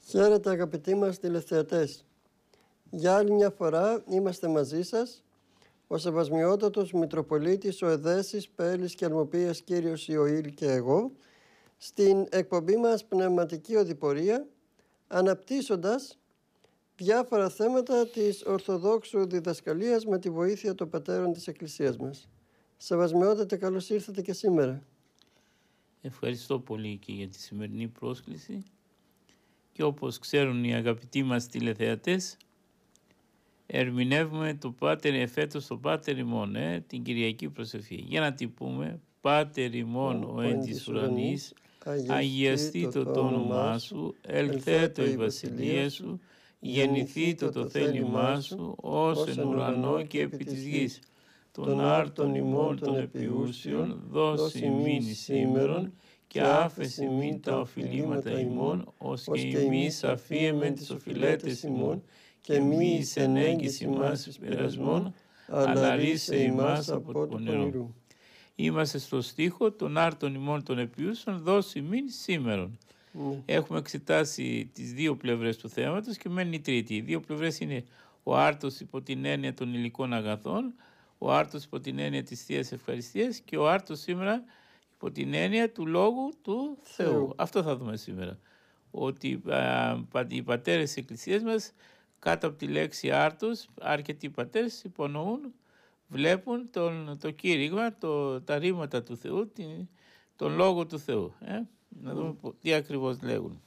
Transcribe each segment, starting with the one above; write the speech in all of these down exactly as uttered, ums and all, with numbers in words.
Χαίρετε αγαπητοί μας τηλεθεατές. Για άλλη μια φορά είμαστε μαζί σας, ο Σεβασμιότατος Μητροπολίτης, ο Εδέσης, Πέλης και Αρμοπίας κύριος Ιωήλ και εγώ, στην εκπομπή μας Πνευματική Οδηπορία, αναπτύσσοντας διάφορα θέματα της Ορθοδόξου διδασκαλίας με τη βοήθεια των πατέρων της Εκκλησίας μας. Σεβασμιότατε, καλώς ήρθατε και σήμερα. Ευχαριστώ πολύ και για τη σημερινή πρόσκληση και όπως ξέρουν οι αγαπητοί μας τηλεθεατές, ερμηνεύουμε το Πάτερ εφέτος το Πάτερ ημών, ε, την Κυριακή προσευχή. Για να την πούμε: Πάτερ ημών ο εν της ουρανής, αγιαστήτω το όνομά σου, ελθέτω η βασιλεία σου, γεννηθήτω το θέλημά σου, ως εν ουρανό και επί της γης. Τον άρτον ημών των επιούσιων, δώσει ημίν σήμερον, και άφεση ημίν τα οφειλήματα ημών, ως και ημείς αφίεμεν τις οφειλέτες ημών, και μη εις ενέγγις ημάς εις πειρασμόν, αλλά ρίσε ημάς από το πονηρό. Είμαστε στο στίχο των άρτων ημών των επιούσιων, δώσει ημίν σήμερον. Mm. Έχουμε εξετάσει τις δύο πλευρές του θέματος και μένει η τρίτη. Οι δύο πλευρές είναι ο άρτος υπό την έννοια των υλικών αγαθών, ο άρτος υπό την έννοια της Θείας Ευχαριστίας και ο άρτος σήμερα υπό την έννοια του Λόγου του Θεού. Θεού. Αυτό θα δούμε σήμερα. Ότι α, οι πατέρες της Εκκλησίας μας κάτω από τη λέξη άρτος, αρκετοί πατέρες υπονοούν, βλέπουν τον, το κήρυγμα, το, τα ρήματα του Θεού, την, τον Λόγο του Θεού. Ε? Να δούμε mm. τι ακριβώς λέγουν.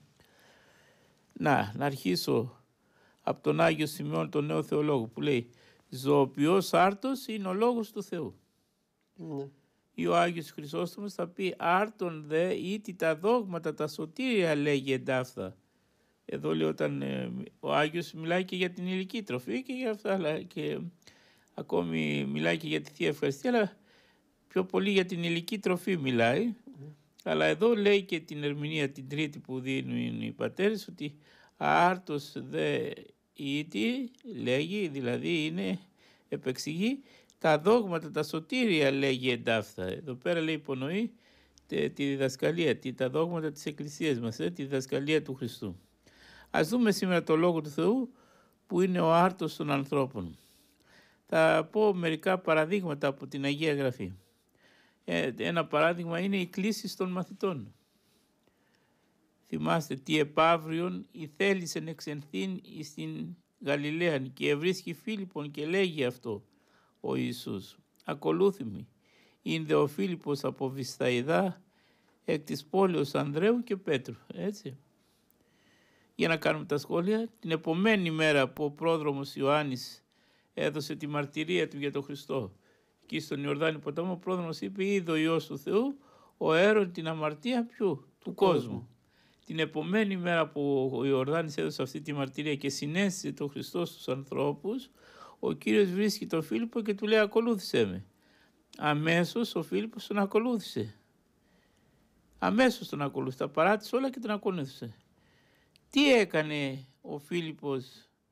Να, να αρχίσω από τον Άγιο Σημειών, τον νέο θεολόγο, που λέει: ζωοποιός άρτος είναι ο λόγος του Θεού. Mm. Ή ο Άγιος Χρυσόστομος θα πει: άρτον δε ήτι τα δόγματα, τα σωτήρια λέγει εντάφθα. Εδώ λέει όταν ε, ο Άγιος μιλάει και για την υλική τροφή και για αυτά, αλλά και ακόμη μιλάει και για τη Θεία Ευχαριστία, αλλά πιο πολύ για την υλική τροφή μιλάει. Mm. Αλλά εδώ λέει και την ερμηνεία την τρίτη που δίνουν οι πατέρες, ότι άρτος δε ήτι λέγει, δηλαδή είναι, επεξηγεί τα δόγματα, τα σωτήρια λέγει εντάφθα. Εδώ πέρα λέει υπονοεί τη, τη διδασκαλία, τη, τα δόγματα της Εκκλησίας μας, ε, τη διδασκαλία του Χριστού. Ας δούμε σήμερα το Λόγο του Θεού που είναι ο άρτος των ανθρώπων. Θα πω μερικά παραδείγματα από την Αγία Γραφή. Ε, ένα παράδειγμα είναι οι κλήσεις των μαθητών. Θυμάστε τι επαύριον η θέλησεν εξενθήν στην Γαλιλαία και ευρίσκει Φίλιππον και λέγει αυτό ο Ιησούς: ακολούθημη. Είναι δε ο Φίλιππος από Βυσσαϊδά εκ της πόλεως Ανδρέου και Πέτρου. Έτσι. Για να κάνουμε τα σχόλια. Την επομένη μέρα που ο πρόδρομος Ιωάννης έδωσε τη μαρτυρία του για τον Χριστό, εκεί στον Ιορδάνη ποταμό, ο πρόδρομος είπε: είδε ο Υιός του Θεού, ο έρων την αμαρτία ποιου? Του κόσμου. κόσμου. Την επομένη μέρα που ο Ιορδάνης έδωσε αυτή τη μαρτυρία και συνέστησε τον Χριστό στους ανθρώπους, ο Κύριος βρίσκει τον Φίλιππο και του λέει: ακολούθησέ με. Αμέσως ο Φίλιππος τον ακολούθησε. Αμέσως τον ακολούθησε. Τα παράτησε όλα και τον ακολούθησε. Τι έκανε ο Φίλιππος,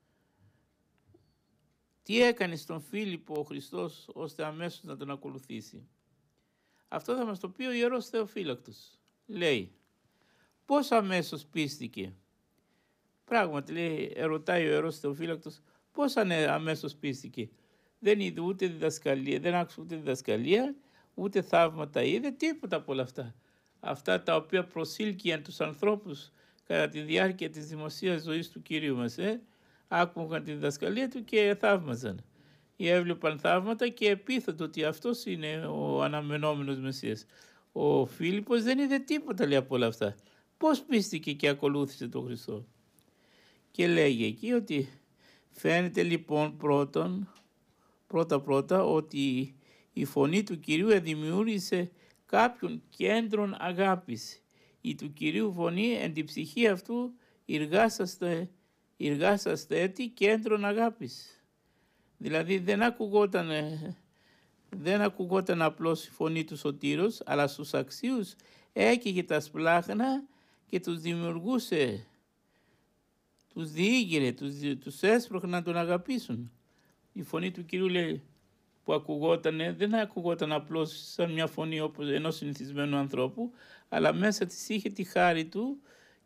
τι έκανε στον Φίλιππο ο Χριστός ώστε αμέσως να τον ακολουθήσει? Αυτό θα μας το πει ο Ιερός Θεοφύλακτος. Λέει: πώς αμέσως πίστηκε? Πράγματι, λέει, ερωτάει ο Ιερός Θεοφύλακτος, πώς αμέσως πίστηκε? Δεν είδε ούτε διδασκαλία, δεν άκουσε ούτε διδασκαλία, ούτε θαύματα είδε, τίποτα από όλα αυτά. Αυτά τα οποία προσήλκιαν τους ανθρώπους κατά τη διάρκεια της δημοσίας ζωής του Κυρίου μας, ε, άκουγαν τη διδασκαλία του και θαύμαζαν. Ή έβλεπαν θαύματα και επίθετο ότι αυτός είναι ο αναμενόμενος Μεσσίας. Ο Φίλιππος δεν είδε τίποτα, λέει, από όλα αυτά. Πώς πίστηκε και ακολούθησε τον Χριστό? Και λέγει εκεί ότι φαίνεται λοιπόν πρώτον, πρώτα πρώτα ότι η φωνή του Κυρίου δημιούργησε κάποιον κέντρον αγάπης. Η του Κυρίου φωνή εν την ψυχή αυτού εργάσαστε, εργάσαστε έτη κέντρον αγάπης. Δηλαδή δεν ακουγόταν, δεν ακουγόταν απλώς η φωνή του Σωτήρος, αλλά στους αξίους έκαιγε τα σπλάχνα και τους δημιουργούσε, τους διήγηρε, τους, τους έσπρωχνε να τον αγαπήσουν. Η φωνή του Κυρίου, λέει, που ακουγόταν, δεν ακουγόταν απλώς σαν μια φωνή όπως ενός συνηθισμένου ανθρώπου, αλλά μέσα της είχε τη χάρη του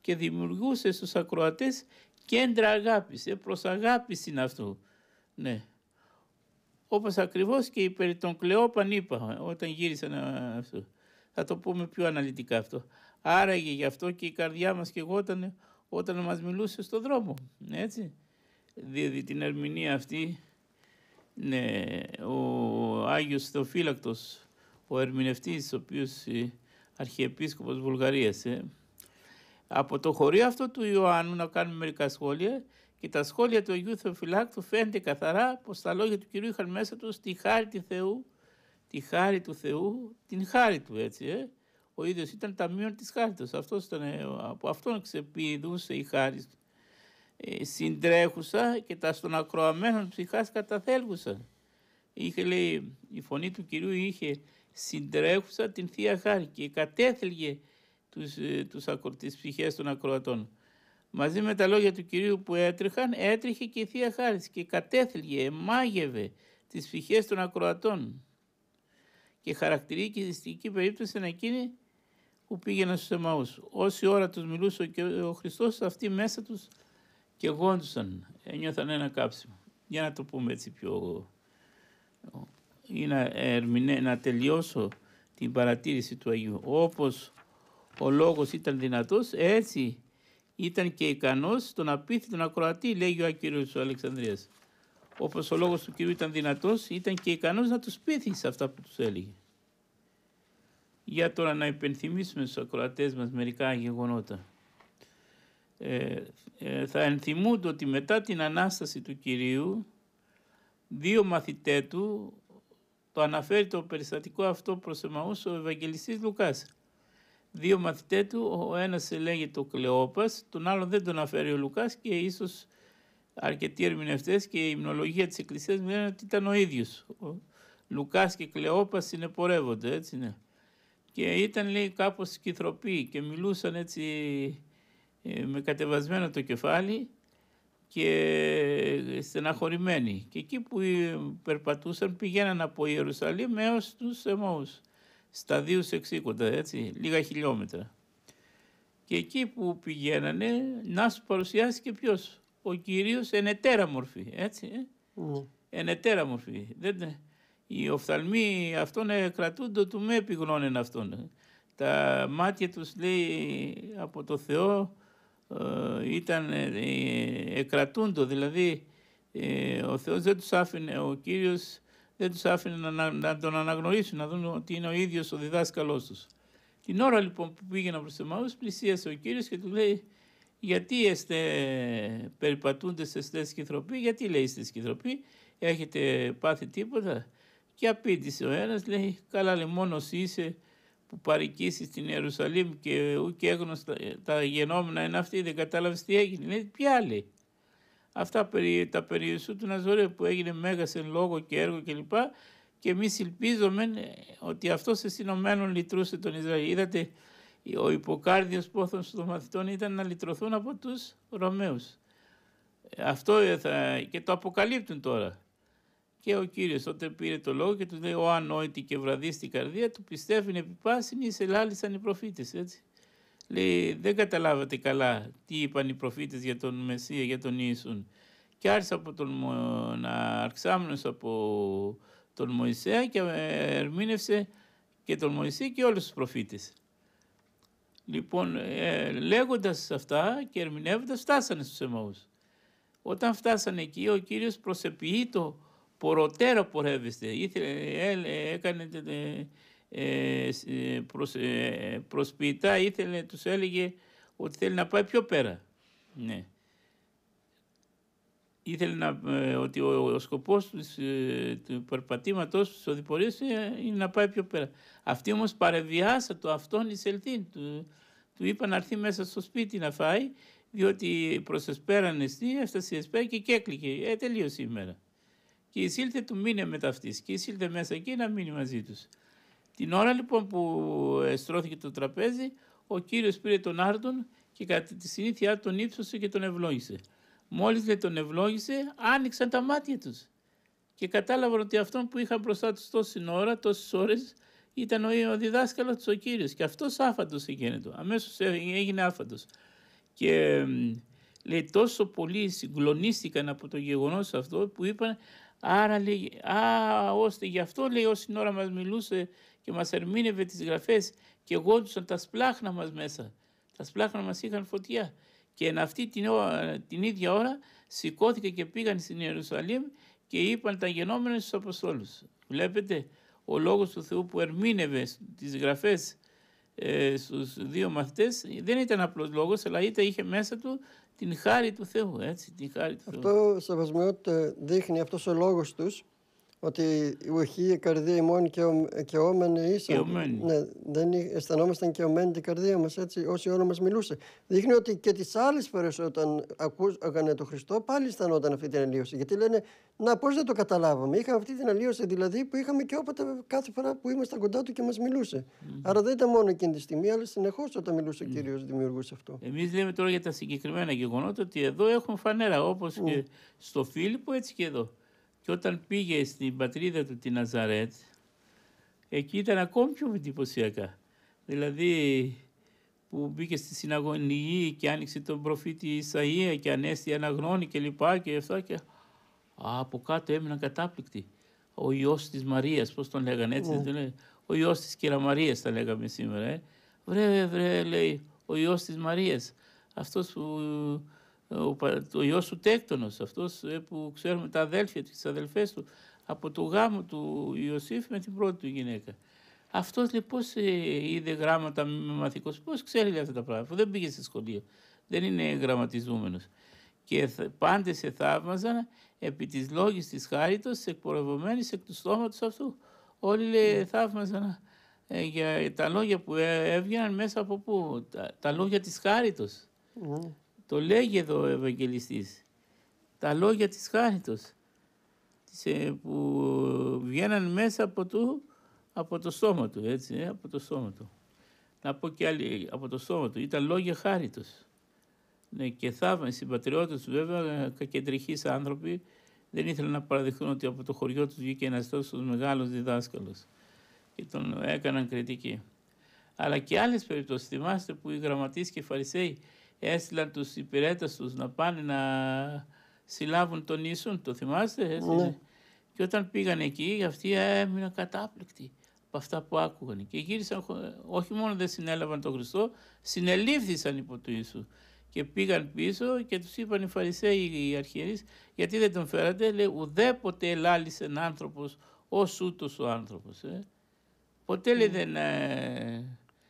και δημιουργούσε στους ακροατές κέντρα αγάπης. Ε, προς αγάπης είναι αυτό. Ναι. Όπως ακριβώς και περί των Κλεόπαν είπα όταν γύρισαν αυτό. Θα το πούμε πιο αναλυτικά αυτό. Άραγε γι' αυτό και η καρδιά μας καιγόταν όταν μας μιλούσε στον δρόμο. Έτσι. Δίδει την ερμηνεία αυτή, ναι, ο Άγιος Θεοφύλακτος, ο ερμηνευτής, ο οποίος αρχιεπίσκοπος Βουλγαρίας. Ε. Από το χωρίο αυτό του Ιωάννου να κάνουμε μερικά σχόλια, και τα σχόλια του Αγίου Θεοφυλάκτου φαίνεται καθαρά πως τα λόγια του Κυρίου είχαν μέσα τους τη χάρη του Θεού, τη χάρη του Θεού, την χάρη του, έτσι. Ε. Ο ίδιος ήταν ταμείον της χάριτος. Αυτός ήταν, από αυτόν ξεπηδούσε η χάρη του. Ε, συντρέχουσα και τα στον ακροαμένων ψυχάς καταθέλγουσα. Είχε, λέει, η φωνή του Κυρίου είχε συντρέχουσα την Θεία Χάρη και κατέθελγε τους, τους, τις ψυχές των ακροατών. Μαζί με τα λόγια του Κυρίου που έτρεχαν, έτρεχε και η Θεία Χάρη και κατέθελγε, μάγευε τις ψυχές των ακροατών. Και χαρακτηριστική περίπτωση είναι εκείνη που πήγαιναν στους Εμαούς. Όση ώρα τους μιλούσε και ο Χριστός, αυτοί μέσα τους και γόντουσαν, ένιωθαν ένα κάψιμο. Για να το πούμε έτσι πιο... ή να, ερμηνε... να τελειώσω την παρατήρηση του Αγίου. Όπως ο λόγος ήταν δυνατός, έτσι ήταν και ικανός στον απίθυτον ακροατή, λέγει ο Άκυρος ο Αλεξανδρίας. Όπως ο λόγος του Κυρίου ήταν δυνατός, ήταν και ικανός να τους πείθει σε αυτά που τους έλεγε. Για τώρα να υπενθυμίσουμε στους ακροατές μας μερικά γεγονότα. Ε, ε, θα ενθυμούνται ότι μετά την Ανάσταση του Κυρίου, δύο μαθητέ του, το αναφέρει το περιστατικό αυτό προς Εμαούς ο Ευαγγελιστής Λουκάς. Δύο μαθητέ του, ο ένας λέγεται ο Κλεόπας, τον άλλον δεν τον αναφέρει ο Λουκάς και ίσως αρκετοί ερμηνευτές και η υμνολογία της Εκκλησίας λένε ότι ήταν ο ίδιος. Ο Λουκάς και Κλεόπας συνεπορεύονται, έτσι ναι. Και ήταν, λέει, κάπως σκυθροποί και μιλούσαν έτσι με κατεβασμένο το κεφάλι και στεναχωρημένοι. Και εκεί που περπατούσαν πηγαίναν από Ιερουσαλήμ έως τους Εμαούς, σταδίους εξήκοντα, έτσι, λίγα χιλιόμετρα. Και εκεί που πηγαίνανε να σου παρουσιάσει και ποιος, ο Κύριος εν ετέρα μορφή, έτσι, ε? Mm. εν ετέρα μορφή. Δεν, οι οφθαλμοί αυτών κρατούνται του με επιγνώνεν αυτόν. Τα μάτια τους, λέει, από το Θεό ε, ήταν ε, εκρατούντο, δηλαδή ε, ο Θεός δεν τους άφηνε, ο Κύριος δεν τους άφηνε να, να τον αναγνωρίσουν, να δουν ότι είναι ο ίδιος ο διδάσκαλός τους. Την ώρα λοιπόν που πήγαιναν προς Εμαούς, πλησίασε ο Κύριος και του λέει, γιατί είστε περιπατούντες εστέ σκυθροποί, γιατί λέει είστε σκυθροποί, έχετε πάθει τίποτα? Και απήντησε ο ένας, λέει, καλά, λέει, μόνος είσαι που παροικήσεις στην Ιερουσαλήμ και ούτε έγνωστα τα γενόμενα είναι αυτοί, δεν κατάλαβες τι έγινε? Λέει, ποια, λέει? Αυτά περί, τα περί Ιησού του Ναζωραίου που έγινε μέγας εν λόγο και έργο κλπ. Και εμείς ελπίζουμε ότι αυτός εστινομένων λυτρούσε τον Ισραήλ. Είδατε, ο υποκάρδιος πόθος των μαθητών ήταν να λυτρωθούν από τους Ρωμαίους. Αυτό θα, και το αποκαλύπτουν τώρα. Και ο Κύριος τότε πήρε το λόγο και του λέει, ο ανόητη και βραδίστη καρδία του πιστεύει επί πάσιν εις ελάλησαν οι προφήτες, έτσι. Λέει, δεν καταλάβατε καλά τι είπαν οι προφήτες για τον Μεσσία, για τον Ιησούν. Και άρχισε από τον, να αρξάμενος από τον Μωυσέα και ερμήνευσε και τον Μωυσή και όλους τους προφήτες. Λοιπόν, ε, λέγοντας αυτά και ερμηνεύοντας, φτάσανε στους Εμαούς. Όταν φτάσανε εκεί, ο Κύριος προσεποιεί το ποροτέρα πορεύεστε. Ήθελε, ε, έκανε ε, προς, ε, προσποιητά, ήθελε, τους έλεγε ότι θέλει να πάει πιο πέρα. Ναι. Ήθελε να, ε, ότι ο, ο σκοπός του, ε, του περπατήματος της οδηπορίας ε, είναι να πάει πιο πέρα. Αυτοί όμως παρεβιάσα το αυτόν εισελθήν. Του, του είπαν να έρθει μέσα στο σπίτι να φάει, διότι προσεσπέραν εστί, έφτασε η εσπέρα και κέκλικε. Ε, τελείωσε η μέρα. Και εισήλθε του μείνε μετά αυτής και εισήλθε μέσα εκεί να μείνει μαζί τους. Την ώρα λοιπόν που στρώθηκε το τραπέζι, ο Κύριος πήρε τον άρτον και κατά τη συνήθειά τον ύψωσε και τον ευλόγησε. Μόλις λέει τον ευλόγησε, άνοιξαν τα μάτια τους και κατάλαβαν ότι αυτόν που είχαν μπροστά τους τόση ώρα, τόσες ώρες, ήταν ο, ο διδάσκαλος του ο Κύριος και αυτός άφαντος έγινε. Αμέσως έγινε άφαντος. Και λέει τόσο πολύ συγκλονίστηκαν από το γεγονός αυτό που είπαν, άρα λέει, α, ώστε γι' αυτό λέει όση ώρα μας μιλούσε και μας ερμήνευε τις γραφές και γόντουσαν τα σπλάχνα μας μέσα. Τα σπλάχνα μας είχαν φωτιά. Και εν αυτή την, την ίδια ώρα σηκώθηκε και πήγαν στην Ιερουσαλήμ και είπαν τα γενόμενα στους Αποστόλους. Βλέπετε, ο λόγος του Θεού που ερμήνευε τις γραφές ε, στους δύο μαθητές δεν ήταν απλός λόγος, αλλά ήταν, είχε μέσα του την χάρη του Θεού. Έτσι, την χάρη του Αυτό, Θεού. Σεβασμιότητα, δείχνει αυτός ο λόγος τους, ότι ουχή η καρδία ημών και, ο, και όμενη ίσα. Ναι, δεν αισθανόμασταν και ομένη την καρδία μας έτσι όση ώρα μας μιλούσε. Δείχνει ότι και τις άλλες φορές όταν ακούγανε τον Χριστό πάλι αισθανόταν αυτή την αλλίωση. Γιατί λένε, να πώς δεν το καταλάβαμε. Είχαμε αυτή την αλλίωση δηλαδή που είχαμε και όποτε κάθε φορά που ήμασταν κοντά του και μας μιλούσε. Mm. Άρα δεν ήταν μόνο εκείνη τη στιγμή, αλλά συνεχώς όταν μιλούσε mm. ο Κύριος δημιουργούσε αυτό. Εμείς λέμε τώρα για τα συγκεκριμένα γεγονότα ότι εδώ έχουμε φανέρα όπως mm. και στο Φίλιππο έτσι και εδώ. Και όταν πήγε στην πατρίδα του την Ναζαρέτ, εκεί ήταν ακόμη πιο εντυπωσιακά. Δηλαδή που μπήκε στη συναγωνική και άνοιξε τον προφήτη Ισαΐα και ανέστη αναγνώνει και λοιπά και αυτά και α, από κάτω έμειναν κατάπληκτοι. Ο Υιός της Μαρίας, πώς τον λέγανε έτσι, mm. δεν ο Υιός της Κυραμαρίας τα λέγαμε σήμερα. Ε. Βρε, βρε, λέει, ο Υιός της Μαρίας, αυτός που... Ο, ο Υιός του Τέκτονος, αυτός που ξέρουμε τα αδέλφια του, τις αδελφές του, από το γάμο του Ιωσήφ με την πρώτη του γυναίκα. Αυτός λέει πώς είδε γράμματα με μαθηκός, πώς ξέρει αυτά τα πράγματα, δεν πήγε στη σχολείο, δεν είναι γραμματιζούμενος. Και πάντες σε θαύμαζαν επί της λόγης της χάριτος εκπορευωμένης εκ του στόματος αυτού. Όλοι λέει, θαύμαζαν ε, για τα λόγια που έβγαιναν μέσα από πού, τα, τα λόγια της χάριτος. Mm. Το λέγει εδώ ο Ευαγγελιστής. Τα λόγια της χάριτος που βγαίναν μέσα από, του, από το στόμα του, έτσι, ε, από το στόμα του. Να πω και άλλοι, από το στόμα του. Ήταν λόγια χάριτος. Ναι, και θαύμα, οι συμπατριώτες του βέβαια, κακεντρεχείς άνθρωποι, δεν ήθελαν να παραδεχθούν ότι από το χωριό τους βγήκε ένας τόσο μεγάλος διδάσκαλος και τον έκαναν κριτική. Αλλά και άλλες περιπτώσεις, θυμάστε που οι γραμματείς και οι Φαρισαίοι έστειλαν τους υπηρέτες τους να πάνε να συλλάβουν τον Ιησούν, το θυμάστε, έτσι. Ναι. Και όταν πήγαν εκεί, αυτοί έμειναν κατάπληκτοι από αυτά που άκουγαν. Και γύρισαν, όχι μόνο δεν συνέλαβαν τον Χριστό, συνελήφθησαν υπό του Ιησού. Και πήγαν πίσω και τους είπαν οι Φαρισαίοι, οι αρχιερείς, γιατί δεν τον φέρατε, λέει, ουδέποτε ελάλησε ένα άνθρωπος ως ούτως ο άνθρωπος. Ε. Ποτέ, λέει, δεν... Ε,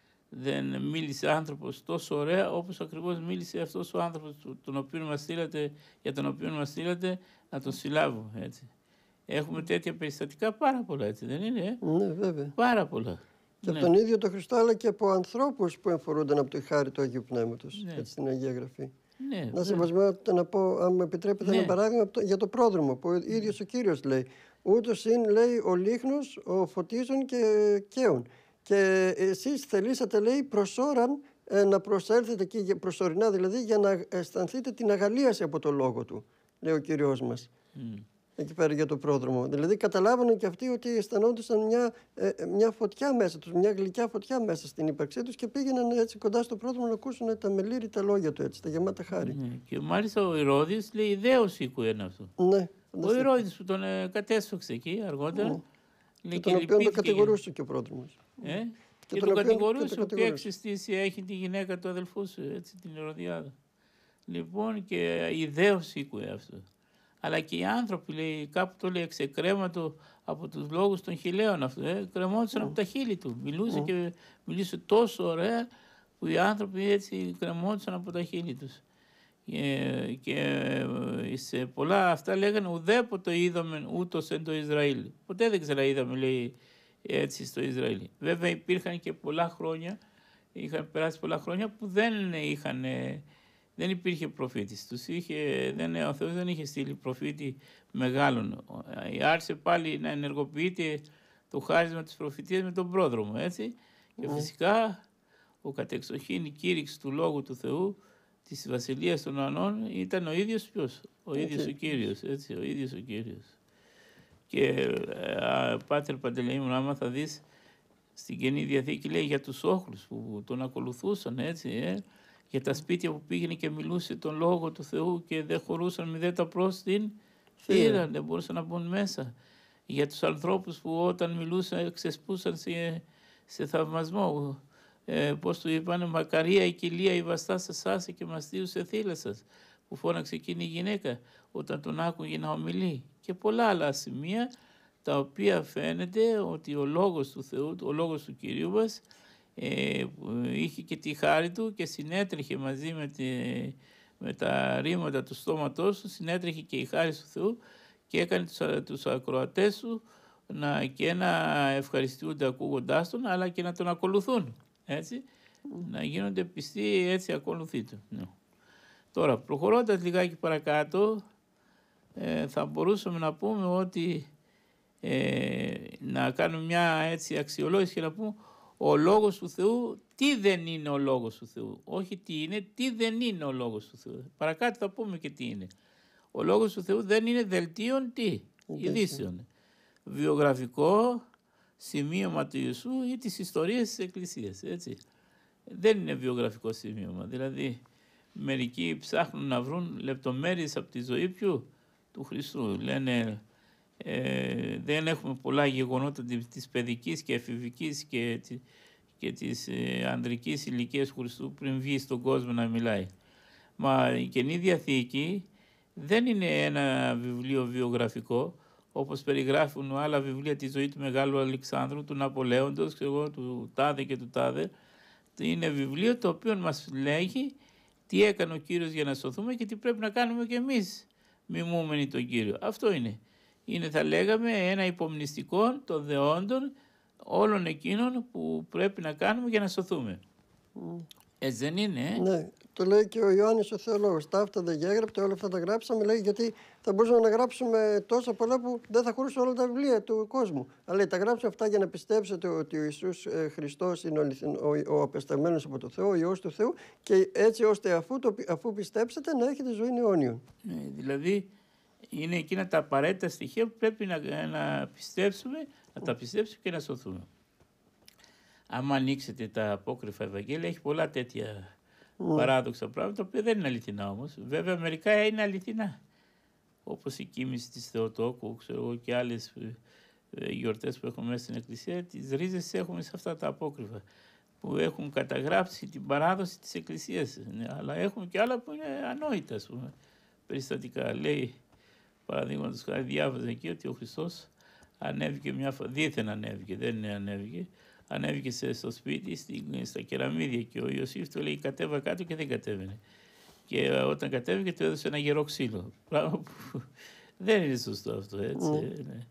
δεν μίλησε άνθρωπος τόσο ωραία όπως ακριβώς μίλησε αυτός ο άνθρωπος τον οποίο μας στείλατε, για τον οποίο μας στείλατε να τον συλλάβω. Έτσι. Έχουμε τέτοια περιστατικά πάρα πολλά, έτσι δεν είναι? Ε? Ναι, βέβαια. Πάρα πολλά. Και ναι. από τον ίδιο τον Χριστό, αλλά και από ανθρώπους που εμφορούνταν από τη χάρη του Αγίου Πνεύματος, ναι. έτσι στην Αγία Γραφή. Ναι, να σεβασμιότητα να πω, αν με επιτρέπετε, ναι. ένα παράδειγμα για το πρόδρομο, που ο ίδιος ο Κύριος λέει. Ούτως είναι, λέει, ο λίχνος, ο φωτίζων και καίων. Και εσείς θελήσατε, λέει, προσώραν ε, να προσέλθετε εκεί, προσωρινά δηλαδή, για να αισθανθείτε την αγαλίαση από το λόγο του, λέει ο Κύριος μας. Mm. Εκεί πέρα για το πρόδρομο. Δηλαδή καταλάβανε και αυτοί ότι αισθανόντουσαν μια, ε, μια φωτιά μέσα τους, μια γλυκιά φωτιά μέσα στην ύπαρξή τους και πήγαιναν έτσι κοντά στο πρόδρομο να ακούσουν τα μελήρητα λόγια του, έτσι, τα γεμάτα χάρη. Mm. Και μάλιστα ο Ηρώδης λέει ιδέως ήκουε ένα αυτό. Ναι. Ο Ηρώδης που τον ε, κατέσφαξε εκεί αργότερα. Mm. Και τον οποίο τον κατηγορούσε και ο πρόδρομος. Ε? Και, και τον κατηγορούσε ότι εξιστήσει έχει τη γυναίκα του αδελφού σου, έτσι, την Ηρωδιάδα. Λοιπόν, και ιδέως ήκουε αυτό. Αλλά και οι άνθρωποι, λέει, κάπου το λέει, εξεκρέματο από τους λόγους των χιλέων αυτού, ε, κρεμόντουσαν mm. από τα χείλη του. Μιλούσε mm. και μιλούσε τόσο ωραία που οι άνθρωποι έτσι κρεμόντουσαν από τα χείλη τους. Και, και σε πολλά αυτά λέγανε ουδέποτε είδαμε ούτως εν το Ισραήλ. Ποτέ δεν ξέρα είδαμε, λέει, έτσι στο Ισραήλ. Βέβαια υπήρχαν και πολλά χρόνια, είχαν περάσει πολλά χρόνια που δεν είχαν, δεν υπήρχε προφήτης. Τους είχε, δεν, ο Θεός δεν είχε στείλει προφήτη μεγάλων. Άρχισε πάλι να ενεργοποιείται το χάρισμα της προφητείας με τον πρόδρομο, έτσι. Και mm. φυσικά ο κατεξοχήν η κήρυξη του Λόγου του Θεού της Βασιλείας των Ουρανών ήταν ο ίδιος ποιος, ο ίδιος okay. ο Κύριος, έτσι, ο ίδιος ο Κύριος. Και α, Πάτερ Παντελεήμων, άμα θα δεις στην Καινή Διαθήκη λέει για τους όχλους που τον ακολουθούσαν, έτσι, ε, Για τα σπίτια που πήγαινε και μιλούσε τον Λόγο του Θεού και δεν χωρούσαν μηδέν προς την θύρα, δεν μπορούσαν να μπουν μέσα. Για τους ανθρώπους που όταν μιλούσαν ξεσπούσαν σε, σε θαυμασμό. Ε, πώς του είπανε, μακαρία η κοιλία η βαστά σας άσε και μαστίουσε θύλα σας, που φώναξε εκείνη η γυναίκα όταν τον άκουγε να ομιλεί. Και πολλά άλλα σημεία τα οποία φαίνεται ότι ο Λόγος του Θεού, ο Λόγος του Κυρίου μας, ε, είχε και τη χάρη του και συνέτρεχε μαζί με, τη, με τα ρήματα του στόματός του, συνέτρεχε και η χάρη του Θεού και έκανε τους, τους ακροατές του να, και να ευχαριστούνται ακούγοντάς τον, αλλά και να τον ακολουθούν, έτσι, mm. να γίνονται πιστοί, έτσι ακολουθεί του. Ναι. Τώρα, προχωρώντας λιγάκι παρακάτω, ε, θα μπορούσαμε να πούμε ότι ε, να κάνουμε μια έτσι αξιολόγηση και να πούμε ο Λόγος του Θεού, τι δεν είναι ο Λόγος του Θεού. Όχι τι είναι, τι δεν είναι ο Λόγος του Θεού. Παρακάτω θα πούμε και τι είναι. Ο Λόγος του Θεού δεν είναι δελτίον τι, ειδήσεων. Βιογραφικό σημείωμα του Ιησού ή τις ιστορίες της Εκκλησίας, έτσι. Δεν είναι βιογραφικό σημείωμα. Δηλαδή, μερικοί ψάχνουν να βρουν λεπτομέρειες από τη ζωή ποιου, του Χριστού. Λένε, ε, δεν έχουμε πολλά γεγονότα της παιδικής και εφηβικής και, και της ε, ανδρικής ηλικίας του Χριστού πριν βγει στον κόσμο να μιλάει. Μα η Καινή Διαθήκη δεν είναι ένα βιβλίο βιογραφικό, όπως περιγράφουν άλλα βιβλία τη ζωή του Μεγάλου Αλεξάνδρου, του Ναπολέοντος, ξέρω, του τάδε και του τάδε. Είναι βιβλίο το οποίο μας λέγει τι έκανε ο Κύριος για να σωθούμε και τι πρέπει να κάνουμε κι εμείς μιμούμενοι τον Κύριο. Αυτό είναι. Είναι, θα λέγαμε, ένα υπομνηστικό των δεόντων όλων εκείνων που πρέπει να κάνουμε για να σωθούμε. Mm. Έτσι δεν είναι, ε? Ναι, το λέει και ο Ιωάννης ο Θεολόγος. Τα αυτά δεν γέγραπτε, όλα αυτά τα γράψαμε, λέει, γιατί θα μπορούσαμε να γράψουμε τόσα πολλά που δεν θα χωρούσαν όλα τα βιβλία του κόσμου. Αλλά λέει, τα γράψαμε αυτά για να πιστέψετε ότι ο Ιησούς ε, Χριστός είναι ο, ο, ο απεσταλμένος από το Θεό, ο Υιός του Θεού, και έτσι ώστε αφού, το, αφού πιστέψετε να έχετε ζωή αιώνιον. Ναι, δηλαδή είναι εκείνα τα απαραίτητα στοιχεία που πρέπει να, να πιστέψουμε, να τα πιστέψουμε και να σωθούμε. Άμα ανοίξετε τα απόκριφα Ευαγγέλια, έχει πολλά τέτοια mm. παράδοξα πράγματα, τα οποία δεν είναι αληθινά όμως. Βέβαια, μερικά είναι αληθινά. Όπως η κοίμηση της Θεοτόκου, ξέρω εγώ, και άλλες γιορτές που έχουμε μέσα στην Εκκλησία, τις ρίζες έχουμε σε αυτά τα απόκριφα, που έχουν καταγράψει την παράδοση της Εκκλησίας. Ναι, αλλά έχουμε και άλλα που είναι ανόητα, ας πούμε, περιστατικά. Λέει, παραδείγματος χάρη, διάβαζε εκεί ότι ο Χριστός ανέβηκε μια φορά, δίθεν ανέβηκε, δεν ανέβηκε, ανέβηκε στο σπίτι, στα κεραμίδια, και ο Ιωσήφ του λέει κατέβα κάτω και δεν κατέβαινε. Και όταν κατέβηκε του έδωσε ένα γερό ξύλο. Πράγμα που δεν είναι σωστό αυτό, έτσι. Mm. Ναι.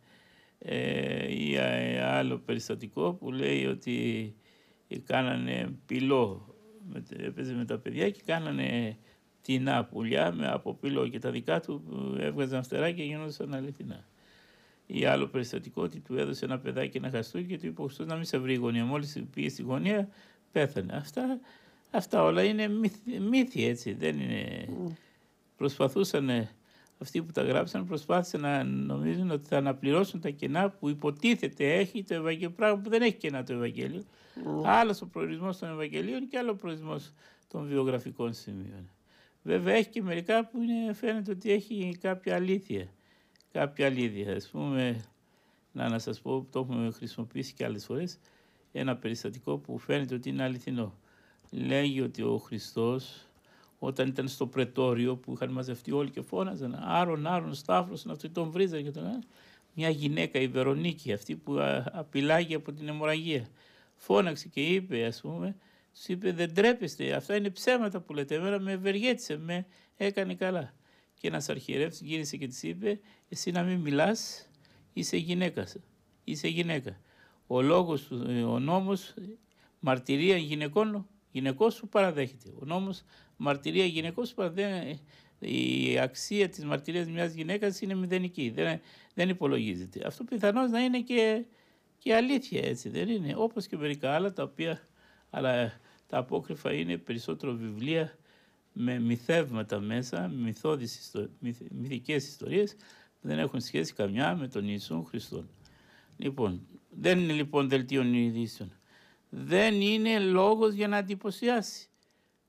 Ε, ή άλλο περιστατικό που λέει ότι κάνανε πυλό, έπαιζε με τα παιδιά και κάνανε τεινά πουλιά με από πυλό και τα δικά του έβγαζαν φτερά και γινόντουσαν αληθινά. Ή άλλο περιστατικό ότι του έδωσε ένα παιδάκι ένα χαστούκι και του είπε ο Χριστός να μην σε βρει η γωνία. Μόλις πήγε στη γωνία πέθανε. Αυτά, αυτά όλα είναι μύθι, μύθι, έτσι. Δεν είναι... Mm. Προσπαθούσαν, αυτοί που τα γράψαν προσπάθησαν να νομίζουν ότι θα αναπληρώσουν τα κενά που υποτίθεται έχει το Ευαγγέλιο, πράγμα που δεν έχει κενά το Ευαγγέλιο. Mm. Άλλος ο προορισμός των Ευαγγελίων και άλλο ο προορισμός των βιογραφικών σημείων. Βέβαια έχει και μερικά που είναι, φαίνεται ότι έχει κάποια αλήθεια. Κάποια αλήθεια, ας πούμε, να, να σας πω, το έχουμε χρησιμοποιήσει και άλλες φορές, ένα περιστατικό που φαίνεται ότι είναι αληθινό. Λέγει ότι ο Χριστός, όταν ήταν στο πρετόριο που είχαν μαζευτεί όλοι και φώναζαν Άρον, Άρον, Σταύρος, αυτοί τον βρίζανε και τον λένε, μια γυναίκα, η Βερονίκη, αυτή που απειλάγει από την αιμορραγία, φώναξε και είπε, ας πούμε, τους είπε, δεν τρέπεστε, αυτά είναι ψέματα που λέτε, εμένα με ευεργέτησε, με έκανε καλά. Και ένας αρχιερεύς γύρισε και της είπε, εσύ να μην μιλάς, είσαι γυναίκα. Είσαι γυναίκα. Ο λόγος, ο νόμος, μαρτυρία γυναικών, γυναικός σου παραδέχεται. Ο νόμος, μαρτυρία γυναικός σου παραδέχεται. Η αξία της μαρτυρίας μιας γυναίκας είναι μηδενική, δεν, δεν υπολογίζεται. Αυτό πιθανώς να είναι και, και αλήθεια, έτσι δεν είναι. Όπως και μερικά άλλα, τα οποία, αλλά τα απόκριφα είναι περισσότερο βιβλία με μυθεύματα μέσα, μυθώδεις ιστο... μυθ... μυθικές ιστορίες που δεν έχουν σχέση καμιά με τον Ιησού Χριστόν. Λοιπόν, δεν είναι λοιπόν δελτίων ειδήσεων. Δεν είναι λόγος για να εντυπωσιάσει.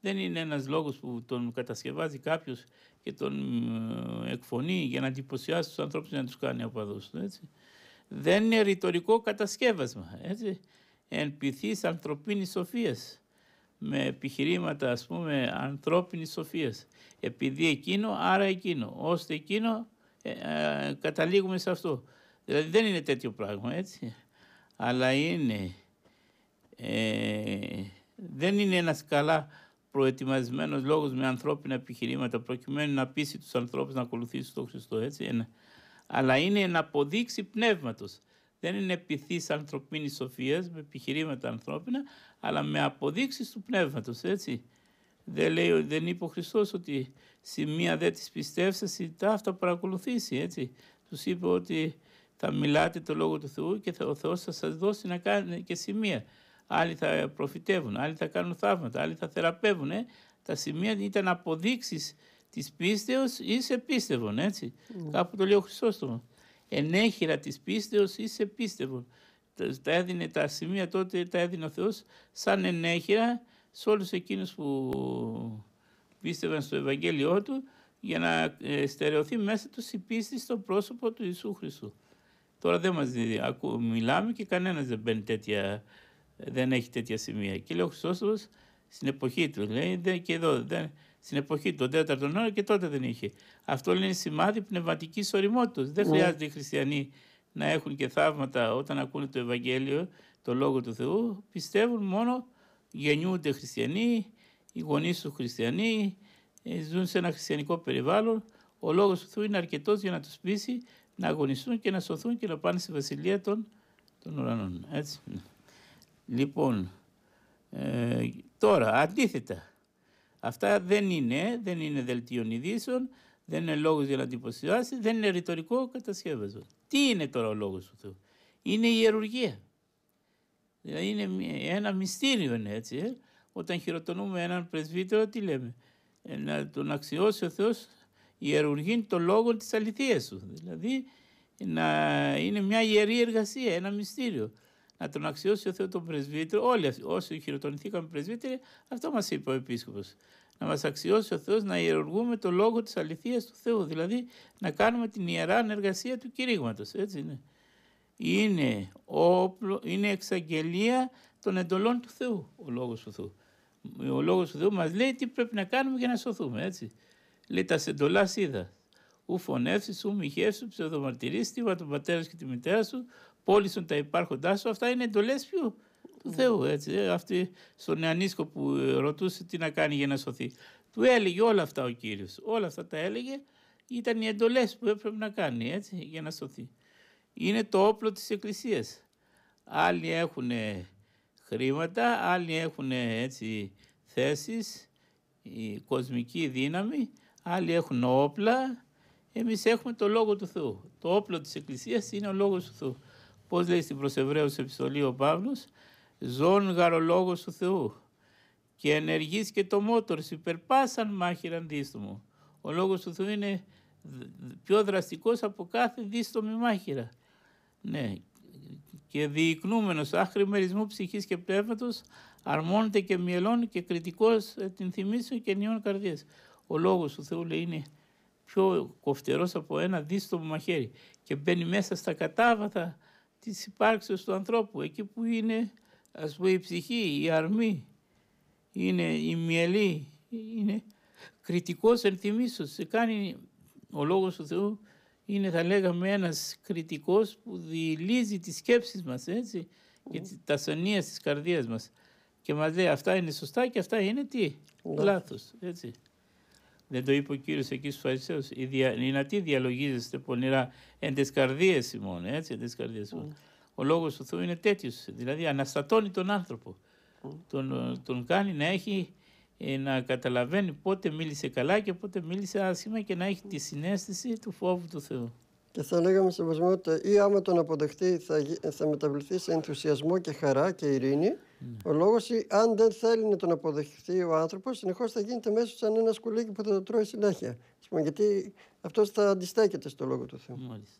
Δεν είναι ένας λόγος που τον κατασκευάζει κάποιος και τον εκφωνεί για να εντυπωσιάσει τους ανθρώπους και να τους κάνει οπαδούς. Έτσι. Δεν είναι ρητορικό κατασκεύασμα. Έτσι. Εν πειθής ανθρωπίνης σοφίας, με επιχειρήματα, ας πούμε, ανθρώπινης σοφίας. Επειδή εκείνο, άρα εκείνο. Ώστε εκείνο, ε, ε, καταλήγουμε σε αυτό. Δηλαδή δεν είναι τέτοιο πράγμα, έτσι. Αλλά είναι, ε, δεν είναι ένας καλά προετοιμασμένος λόγος με ανθρώπινα επιχειρήματα προκειμένου να πείσει τους ανθρώπους να ακολουθήσουν τον Χριστό, έτσι. Είναι. Αλλά είναι ένα αποδείξη πνεύματος. Δεν είναι πειθής ανθρωπίνης σοφίας με επιχειρήματα ανθρώπινα, αλλά με αποδείξεις του πνεύματος, έτσι. Δεν, λέει, δεν είπε ο Χριστός ότι σημεία δεν της πιστεύσασι τα αυτά παρακολουθήσει, έτσι. Τους είπε ότι θα μιλάτε το Λόγο του Θεού και ο Θεός θα σας δώσει να κάνετε και σημεία. Άλλοι θα προφητεύουν, άλλοι θα κάνουν θαύματα, άλλοι θα θεραπεύουν. Ε. Τα σημεία ήταν αποδείξεις της πίστεως ή σε πίστευον, έτσι. Mm. Κάπου το λέει ο Χριστόστομος. Ενέχειρα της πίστεως ή σε πίστευον. Τα έδινε τα σημεία τότε, τα έδινε ο Θεός σαν ενέχειρα σε όλους εκείνους που πίστευαν στο Ευαγγέλιό Του για να στερεωθεί μέσα τους η πίστη στο πρόσωπο του Ιησού Χριστού. Τώρα δεν μας δει, μιλάμε και κανένας δεν μπαίνει τέτοια, δεν έχει τέτοια σημεία. Και λέει ο Χριστός στην εποχή του, λέει, και εδώ, δεν, στην εποχή του, τον τέταρτο αιώνα και τότε δεν είχε. Αυτό είναι σημάδι πνευματικής οριμότητας. Δεν χρειάζεται οι χριστιανοί να έχουν και θαύματα όταν ακούνε το Ευαγγέλιο, το Λόγο του Θεού. Πιστεύουν μόνο, γεννιούνται χριστιανοί, οι γονείς του χριστιανοί, ζουν σε ένα χριστιανικό περιβάλλον. Ο Λόγος του Θεού είναι αρκετός για να τους πείσει να αγωνιστούν και να σωθούν και να πάνε στη Βασιλεία των, των ουρανών. Έτσι. Λοιπόν, ε, τώρα αντίθετα, αυτά δεν είναι, δεν είναι δελτίων ειδήσεων, δεν είναι λόγος για να εντυπωσιάσει, δεν είναι ρητορικό κατασκεύασμα. Τι είναι τώρα ο Λόγος του Θεού? Είναι η ιερουργία. Δηλαδή είναι ένα μυστήριο, είναι έτσι. Ε? Όταν χειροτονούμε έναν πρεσβύτερο, τι λέμε? Ε, να τον αξιώσει ο Θεός ιερουργήν το λόγο της αληθείας σου. Δηλαδή να είναι μια ιερή εργασία, ένα μυστήριο. Να τον αξιώσει ο Θεός τον πρεσβύτερο, όλοι όσοι χειροτονηθήκαμε πρεσβύτεροι, αυτό μας είπε ο Επίσκοπος. Να μας αξιώσει ο Θεός να ιερουργούμε το λόγο της αληθείας του Θεού. Δηλαδή να κάνουμε την ιερά εργασία του κηρύγματος. Έτσι είναι. Είναι, όπλο, είναι εξαγγελία των εντολών του Θεού ο Λόγος του Θεού. Ο Λόγος του Θεού μας λέει τι πρέπει να κάνουμε για να σωθούμε, έτσι. Λέει τα σεντολάς είδα. Ου φωνεύσεις, ου μοιχεύσου, ψευδομαρτυρείς, στίβα τον πατέρα και τη μητέρα σου, πώλησον τα υπάρχοντά σου. Αυτά είναι εντολές ποιου? Του Θεού, έτσι. Αυτή στον νεανίσκο που ρωτούσε τι να κάνει για να σωθεί. Του έλεγε όλα αυτά ο Κύριος. Όλα αυτά τα έλεγε, ήταν οι εντολές που έπρεπε να κάνει, έτσι, για να σωθεί. Είναι το όπλο της Εκκλησίας. Άλλοι έχουν χρήματα, άλλοι έχουν έτσι θέσεις, η κοσμική δύναμη, άλλοι έχουν όπλα, εμείς έχουμε το Λόγο του Θεού. Το όπλο της Εκκλησίας είναι ο Λόγος του Θεού. Πώς λέει στην προς Εβραίους επιστολή ο Παύλος, ζών γαρ ο Λόγος του Θεού και ενεργείς και το μότορς υπερπάσαν μάχηραν δίστομο. Ο Λόγος του Θεού είναι πιο δραστικός από κάθε δίστομη μάχηρα. Ναι, και διεικνούμενος άχρη μερισμού ψυχής και πνεύματος, αρμόνεται και μυελώνει και κριτικός την θυμήσεων και νιών καρδίας. Ο Λόγος του Θεού λέει είναι πιο κοφτερός από ένα δίστομο μαχαίρι και μπαίνει μέσα στα κατάβαθα της υπάρξεως του ανθρώπου, εκεί που είναι, ας πούμε, η ψυχή, η αρμή, είναι η μυελή, είναι κριτικός ενθυμήσεως. Σε κάνει ο Λόγος του Θεού, είναι, θα λέγαμε, ένας κριτικός που διηλύζει τις σκέψεις μας, έτσι, mm. και τα σωνία της καρδίας μας. Και μας λέει αυτά είναι σωστά και αυτά είναι τι? Mm. Λάθος, έτσι. Δεν το είπε ο Κύριος εκεί στους Φαρισαίους, οι δυνατοί διαλογίζεστε πονηρά εν τες καρδίες ημών, έτσι, εν τες καρδίες ημών. Mm. Ο Λόγος του Θεού είναι τέτοιος, δηλαδή αναστατώνει τον άνθρωπο. Mm. Τον, τον κάνει να έχει, να καταλαβαίνει πότε μίλησε καλά και πότε μίλησε άσχημα και να έχει τη συναίσθηση του φόβου του Θεού. Και θα λέγαμε σε βασιμότητα, ή άμα τον αποδεχτεί θα, θα μεταβληθεί σε ενθουσιασμό και χαρά και ειρήνη. Mm. Ο λόγος, ή αν δεν θέλει να τον αποδεχτεί ο άνθρωπος, συνεχώς θα γίνεται μέσα σαν ένα σκουλίκι που θα το τρώει συνέχεια. Γιατί αυτός θα αντιστέκεται στο Λόγο του Θεού. Μάλιστα.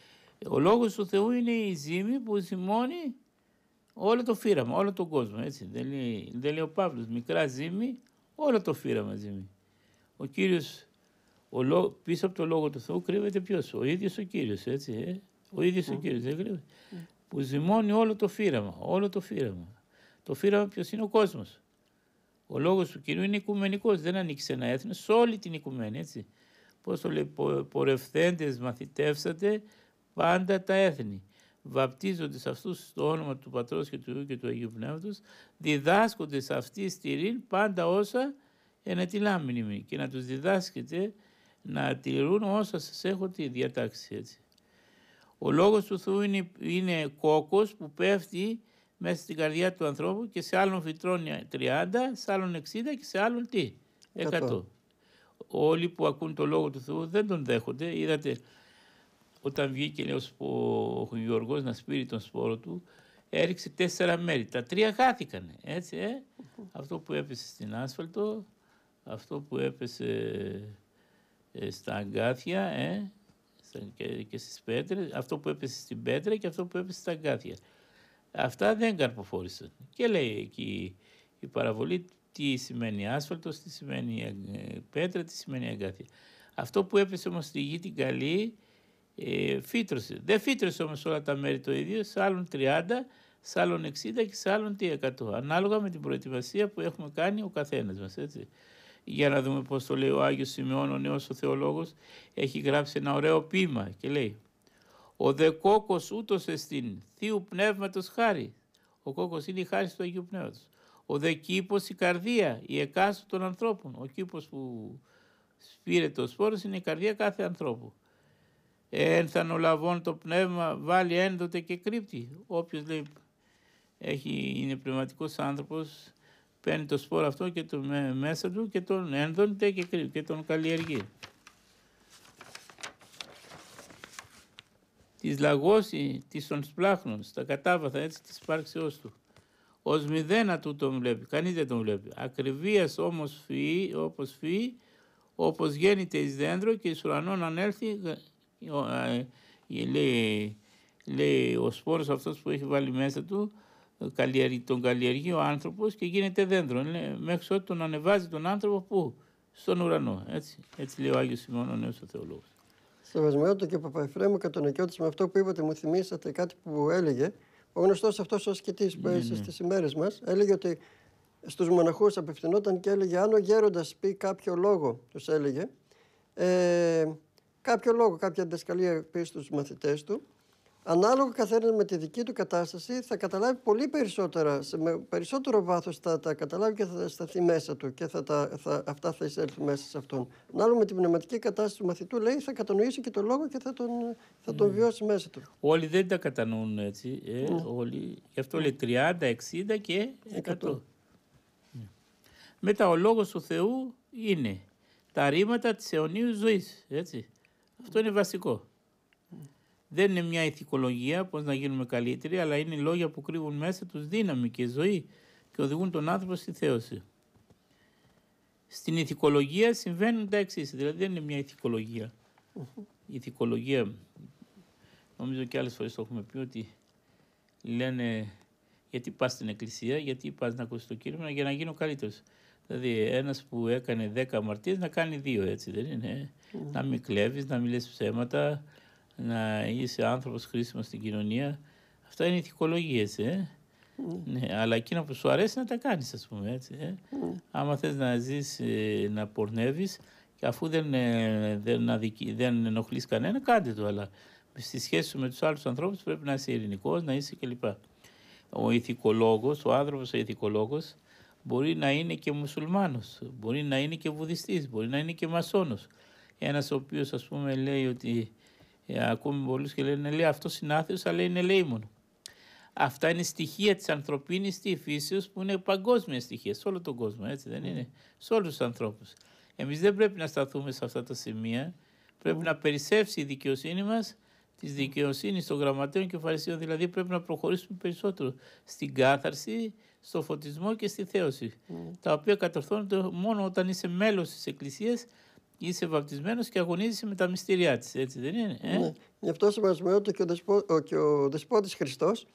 Ο Λόγος του Θεού είναι η ζύμη που ζυμώνει όλο το φύραμα, όλο τον κόσμο. Έτσι. Δεν, λέει, δεν λέει ο Παύλος, μικρά ζύμη, Όλο το φύραμα ζημί. Ο Κύριος, ο λό, πίσω από το Λόγο του Θεού κρύβεται ποιος? Ο ίδιος ο Κύριος, έτσι, ε? Ο ίδιος mm. ο Κύριος, δεν κρύβεται. Mm. Που ζυμώνει όλο το φύραμα, όλο το φύραμα. Το φύραμα ποιος είναι? Ο κόσμος. Ο Λόγος του Κυρίου είναι οικουμενικός, δεν ανήκει σε ένα έθνος, σε όλη την οικουμένη, έτσι. Πώς το λέει, πορευθέντες μαθητεύσατε πάντα τα έθνη. Βαπτίζονται σε αυτούς στο όνομα του Πατρός και του Υιού και του Αγίου Πνεύματος, διδάσκονται σε αυτή στηρήν πάντα όσα ενετιλάμενοι και να τους διδάσκετε να τηρούν όσα σας έχω τη διατάξει, έτσι. Ο Λόγος του Θεού είναι, είναι κόκκος που πέφτει μέσα στην καρδιά του ανθρώπου και σε άλλον φυτρώνει τριάντα, σε άλλον εξήντα και σε άλλον τι? εκατό. Όλοι που ακούν το Λόγο του Θεού δεν τον δέχονται. Είδατε όταν βγήκε λέει, ο Γιώργος να σπείρει τον σπόρο του, έριξε τέσσερα μέρη. Τα τρία χάθηκαν. Έτσι, ε? Αυτό που έπεσε στην άσφαλτο, αυτό που έπεσε ε, στα αγκάθια ε, και, και στις πέτρες, αυτό που έπεσε στην πέτρα και αυτό που έπεσε στα αγκάθια. Αυτά δεν καρποφόρησαν. Και λέει εκεί η παραβολή τι σημαίνει άσφαλτος, τι σημαίνει πέτρα, τι σημαίνει αγκάθια. Αυτό που έπεσε όμως στη γη την καλή ε, φύτρωσε. Δεν φύτρωσε όμως όλα τα μέρη το ίδιο, σε άλλον τριάντα, σε άλλον εξήντα και σε άλλον τι εκατό. Ανάλογα με την προετοιμασία που έχουμε κάνει ο καθένας μας, έτσι. Για να δούμε πώς το λέει ο Άγιος Σημεών, ο νέος ο θεολόγος, έχει γράψει ένα ωραίο ποίημα και λέει «Ο δε κόκκος ούτως εστίν, θείου πνεύματος χάρη». Ο κόκκος είναι η χάρη του Αγίου Πνεύματος. Ο δε κήπος η καρδία, η εκάστου των ανθρώπων. Ο κήπος που σπείρεται ο σπόρος είναι η καρδία κάθε ανθρώπου. Ένθαν ο λαβών το πνεύμα βάλει ένδοτε και κρύπτει. Όποιος λέει έχει, είναι πνευματικός άνθρωπος, παίρνει το σπόρο αυτό και το μέσα του και τον ένδονται και κρύπτει και τον καλλιεργεί. Της λαγώσει, της των σπλάχνων, στα κατάβαθα έτσι της υπάρξεώς του. Ως μηδένα του τον βλέπει, κανείς δεν τον βλέπει. Ακριβίας όμως φύει, όπως φύει, όπως γέννηται εις δέντρο και εις ουρανών ανέλθει, λέει, λέει ο σπόρος αυτός που έχει βάλει μέσα του, τον καλλιεργεί ο άνθρωπος και γίνεται δέντρο. Λέει, μέχρι ότι τον ανεβάζει τον άνθρωπο πού? Στον ουρανό. Έτσι, έτσι λέει ο Άγιος Σημεών ο νέος ο θεολόγος. Σεβασμιότατο και Παπαεφρέμου, κατονικιώτης, με αυτό που είπατε μου θυμήσατε κάτι που έλεγε ο γνωστός αυτός ο ασκητής που έζησε στις ημέρες μας. Έλεγε ότι στους μοναχούς απευθυνόταν και έλεγε αν ο γέροντας πει κάποιο λόγο, τους έλεγε, ε, κάποιο λόγο, κάποια διδασκαλία πει στους μαθητές του, ανάλογα καθένας με τη δική του κατάσταση θα καταλάβει πολύ περισσότερα, με περισσότερο βάθος θα τα καταλάβει και θα σταθεί μέσα του και θα τα, θα, αυτά θα εισέλθουν μέσα σε αυτόν. Ανάλογα με την πνευματική κατάσταση του μαθητού, λέει, θα κατανοήσει και τον λόγο και θα τον, θα τον mm. βιώσει μέσα του. Όλοι δεν τα κατανοούν έτσι, ε, mm. όλοι. Γι' αυτό λέει τριάντα, εξήντα και εκατό. Mm. Μετά ο λόγος του Θεού είναι τα ρήματα της αιωνίου ζωής, έτσι. Αυτό είναι βασικό. Δεν είναι μια ηθικολογία, πώς να γίνουμε καλύτεροι, αλλά είναι λόγια που κρύβουν μέσα τους δύναμη και ζωή και οδηγούν τον άνθρωπο στη θέωση. Στην ηθικολογία συμβαίνουν τα εξής, δηλαδή δεν είναι μια ηθικολογία. Uh-huh. Η ηθικολογία, νομίζω και άλλες φορές το έχουμε πει, ότι λένε γιατί πας στην εκκλησία, γιατί πας να ακούσεις το κήρυγμα, για να γίνω καλύτερος. Δηλαδή ένας που έκανε δέκα αμαρτίες να κάνει δύο, έτσι δεν είναι. Uh-huh. Να μην κλέβεις, να μην λες ψέματα, να είσαι άνθρωπος χρήσιμος στην κοινωνία. Αυτά είναι ηθικολογίες, ε. Mm. Ναι, αλλά εκείνο που σου αρέσει να τα κάνεις, ας πούμε, έτσι. Ε. Mm. Άμα θες να ζεις, ε, να πορνεύεις, και αφού δεν, ε, δεν, αδικη, δεν ενοχλείς κανένα, κάντε το, αλλά στη σχέση σου με τους άλλους ανθρώπους πρέπει να είσαι ειρηνικός, να είσαι κλπ. Ο ηθικολόγος, ο άνθρωπος ο ηθικολόγος, μπορεί να είναι και μουσουλμάνος, μπορεί να είναι και βουδιστής, μπορεί να είναι και μασόνος. Ένας ο οποίος, ας πούμε, λέει ότι Ε, ακούμε πολλούς και λένε, λέει, αυτός είναι άθεος, αλλά είναι ελεήμον. Αυτά είναι στοιχεία της ανθρωπίνης της φύσεως που είναι παγκόσμια στοιχεία σε όλο τον κόσμο, έτσι δεν είναι, σε όλους τους ανθρώπους. Εμείς δεν πρέπει να σταθούμε σε αυτά τα σημεία, πρέπει mm. να περισσεύσει η δικαιοσύνη μας της δικαιοσύνης των γραμματέων και φαρισαίων, δηλαδή πρέπει να προχωρήσουμε περισσότερο στην κάθαρση, στο φωτισμό και στη θέωση, mm. τα οποία κατορθώνονται μόνο όταν είσαι μέλος της Εκκλησίας, είσαι βαπτισμένος και αγωνίζεσαι με τα μυστήριά της, έτσι δεν είναι. Ε? Ναι. Γι' αυτό σεβασμιότατο και ο, δεσπο... και ο Δεσπότης Χριστός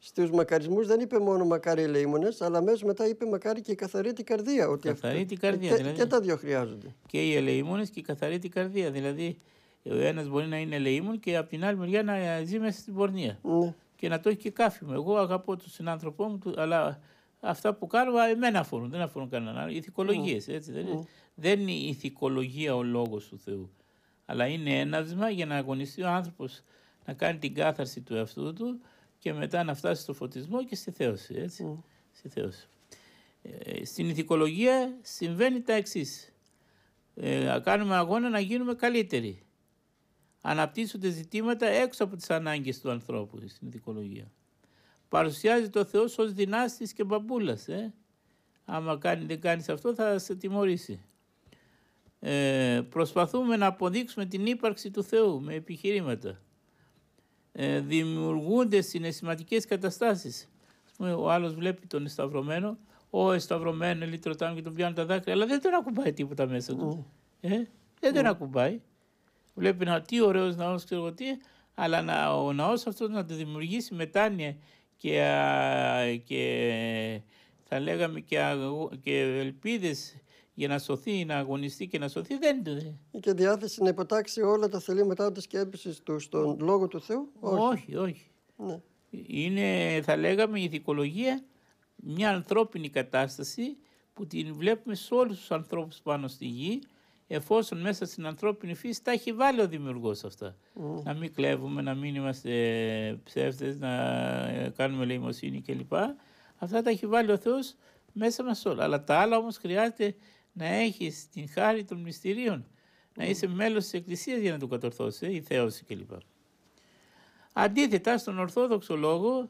Στους μακαρισμούς δεν είπε μόνο μακάρι οι ελεήμονες, αλλά αμέσως μετά είπε μακάρι και η καθαρή την καρδία. Ότι καθαρή αυτό... την καρδία. Και, δηλαδή, και τα δύο χρειάζονται. Και οι ελεήμονες και η καθαρή την καρδία. Δηλαδή, ο ένας μπορεί να είναι ελεήμον και από την άλλη μεριά να ζει μέσα στην πορνεία. Ναι. Και να το έχει και κάφημο. Εγώ αγαπώ τον συνάνθρωπό μου, αλλά αυτά που κάνω εμένα αφορούν, δεν αφορούν κανέναν άλλο. Ηθικολογίες, έτσι δεν είναι. Mm. Δεν είναι η ηθικολογία ο λόγος του Θεού. Αλλά είναι έναυσμα για να αγωνιστεί ο άνθρωπος να κάνει την κάθαρση του εαυτού του και μετά να φτάσει στο φωτισμό και στη θέωση. Έτσι. Mm. Στη θέωση. Ε, στην ηθικολογία συμβαίνει τα εξής. Ε, κάνουμε αγώνα να γίνουμε καλύτεροι. Αναπτύσσονται ζητήματα έξω από τις ανάγκες του ανθρώπου στην ηθικολογία. Παρουσιάζεται ο Θεός ως δυνάστης και μπαμπούλας. Ε. Άμα κάνει, δεν κάνεις αυτό θα σε τιμωρήσει. Ε, προσπαθούμε να αποδείξουμε την ύπαρξη του Θεού με επιχειρήματα. Ε, δημιουργούνται συναισθηματικές καταστάσεις. Ας πούμε, ο άλλος βλέπει τον εσταυρωμένο, ο εσταυρωμένο λυτρωτάμε και τον πιάνουν τα δάκρυα, αλλά δεν τον ακουμπάει τίποτα μέσα του. Mm. Ε, δεν mm. τον ακουμπάει. Βλέπει να τι ωραίος ναός, ξέρω τι, αλλά να, ο ναός αυτός να το δημιουργήσει μετάνοια και, α, και θα λέγαμε και, α, και ελπίδες για να σωθεί, να αγωνιστεί και να σωθεί, δεν είναι. Και διάθεση να υποτάξει όλα τα θελήματά της σκέψης του στον λόγο του Θεού. Όχι, όχι. όχι. Ναι. Είναι, θα λέγαμε, η ηθικολογία μια ανθρώπινη κατάσταση που την βλέπουμε σε όλους τους ανθρώπους πάνω στη γη, εφόσον μέσα στην ανθρώπινη φύση τα έχει βάλει ο δημιουργός αυτά. Mm. Να μην κλέβουμε, να μην είμαστε ψεύτες, να κάνουμε ελεημοσύνη κλπ. Αυτά τα έχει βάλει ο Θεός μέσα μας όλα. Αλλά τα άλλα όμως χρειάζεται να έχεις την χάρη των μυστηρίων, mm. να είσαι μέλος της Εκκλησίας για να το κατορθώσεις, η θέωση κλπ. Αντίθετα, στον Ορθόδοξο λόγο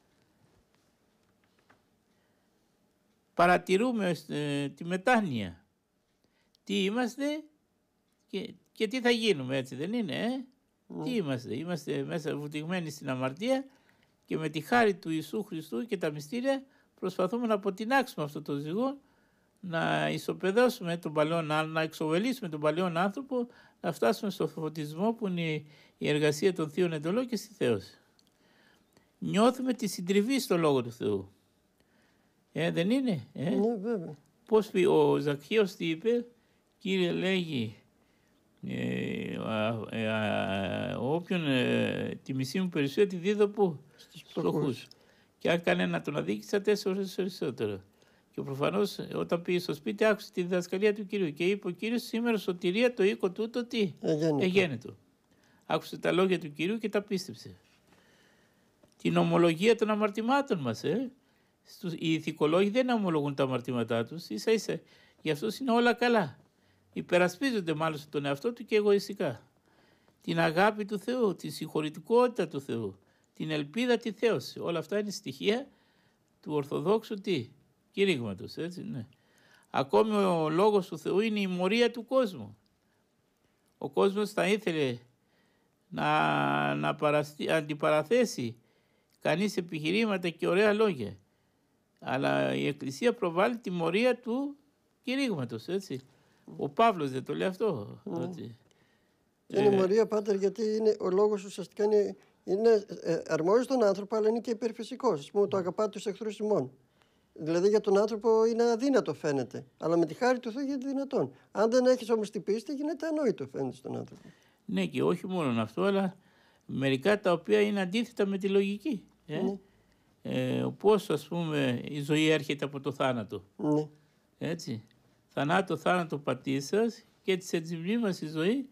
παρατηρούμε ε, τη μετάνοια. Τι είμαστε και, και τι θα γίνουμε, έτσι δεν είναι, ε? Mm. Τι είμαστε, είμαστε μέσα βουτυγμένοι στην αμαρτία και με τη χάρη του Ιησού Χριστού και τα μυστήρια προσπαθούμε να αποτινάξουμε αυτό το ζυγό, να ισοπεδώσουμε τον παλαιό, να εξοβελήσουμε τον παλαιό άνθρωπο, να φτάσουμε στο φωτισμό που είναι η εργασία των Θείων Εντολών και στη θέωση. Νιώθουμε τη συντριβή στο Λόγο του Θεού. Ε, δεν είναι, ε? Ναι, βέβαια. Πώς ο Ζακχαίος τι είπε, Κύριε, λέγει, ε, ε, ε, όποιον ε, τη μισή μου περιουσία τη δίδω πού, στους φτωχούς. Και αν κανένα τον αδίκησα τέσσερις ώρες περισσότερο. Και προφανώς όταν πήγε στο σπίτι άκουσε τη διδασκαλία του Κυρίου και είπε ο Κύριος, σήμερα σωτηρία το οίκο τούτο τι, εγέννητο. Άκουσε τα λόγια του Κυρίου και τα πίστεψε. Την ομολογία των αμαρτημάτων μας, ε. Οι ηθικολόγοι δεν ομολογούν τα αμαρτήματά τους, ίσα ίσα γι' αυτό είναι όλα καλά. Υπερασπίζονται μάλλον τον εαυτό του και εγωιστικά. Την αγάπη του Θεού, τη συγχωρητικότητα του Θεού, την ελπίδα, τη θέωση. Όλα αυτά είναι στοιχεία του Ορθοδόξου τι, κηρύγματος, έτσι, ναι. Ακόμη ο λόγος του Θεού είναι η μορία του κόσμου. Ο κόσμος θα ήθελε να, να παραστη, αντιπαραθέσει κανείς επιχειρήματα και ωραία λόγια. Αλλά η Εκκλησία προβάλλει τη μορία του κηρύγματος, έτσι. Ο Παύλος δεν το λέει αυτό. Mm. Έτσι. Και είναι ε, μορία, Πάτερ, γιατί είναι, ο λόγος ουσιαστικά είναι, είναι ε, αρμόζει τον άνθρωπο, αλλά είναι και υπερφυσικός. Ας πούμε, το αγαπάτε τους εχθρούς ημών. Δηλαδή για τον άνθρωπο είναι αδύνατο, φαίνεται. Αλλά με τη χάρη του Θεού γίνεται δυνατόν. Αν δεν έχεις όμως την πίστη, γίνεται ανόητο, φαίνεται στον άνθρωπο. Ναι, και όχι μόνο αυτό, αλλά μερικά τα οποία είναι αντίθετα με τη λογική. Ε? Mm. Ε, πώς, ας πούμε, η ζωή έρχεται από το θάνατο. Mm. Έτσι. Θανάτο, θάνατο πατήσας και της ετσιμπλή μας η ζωή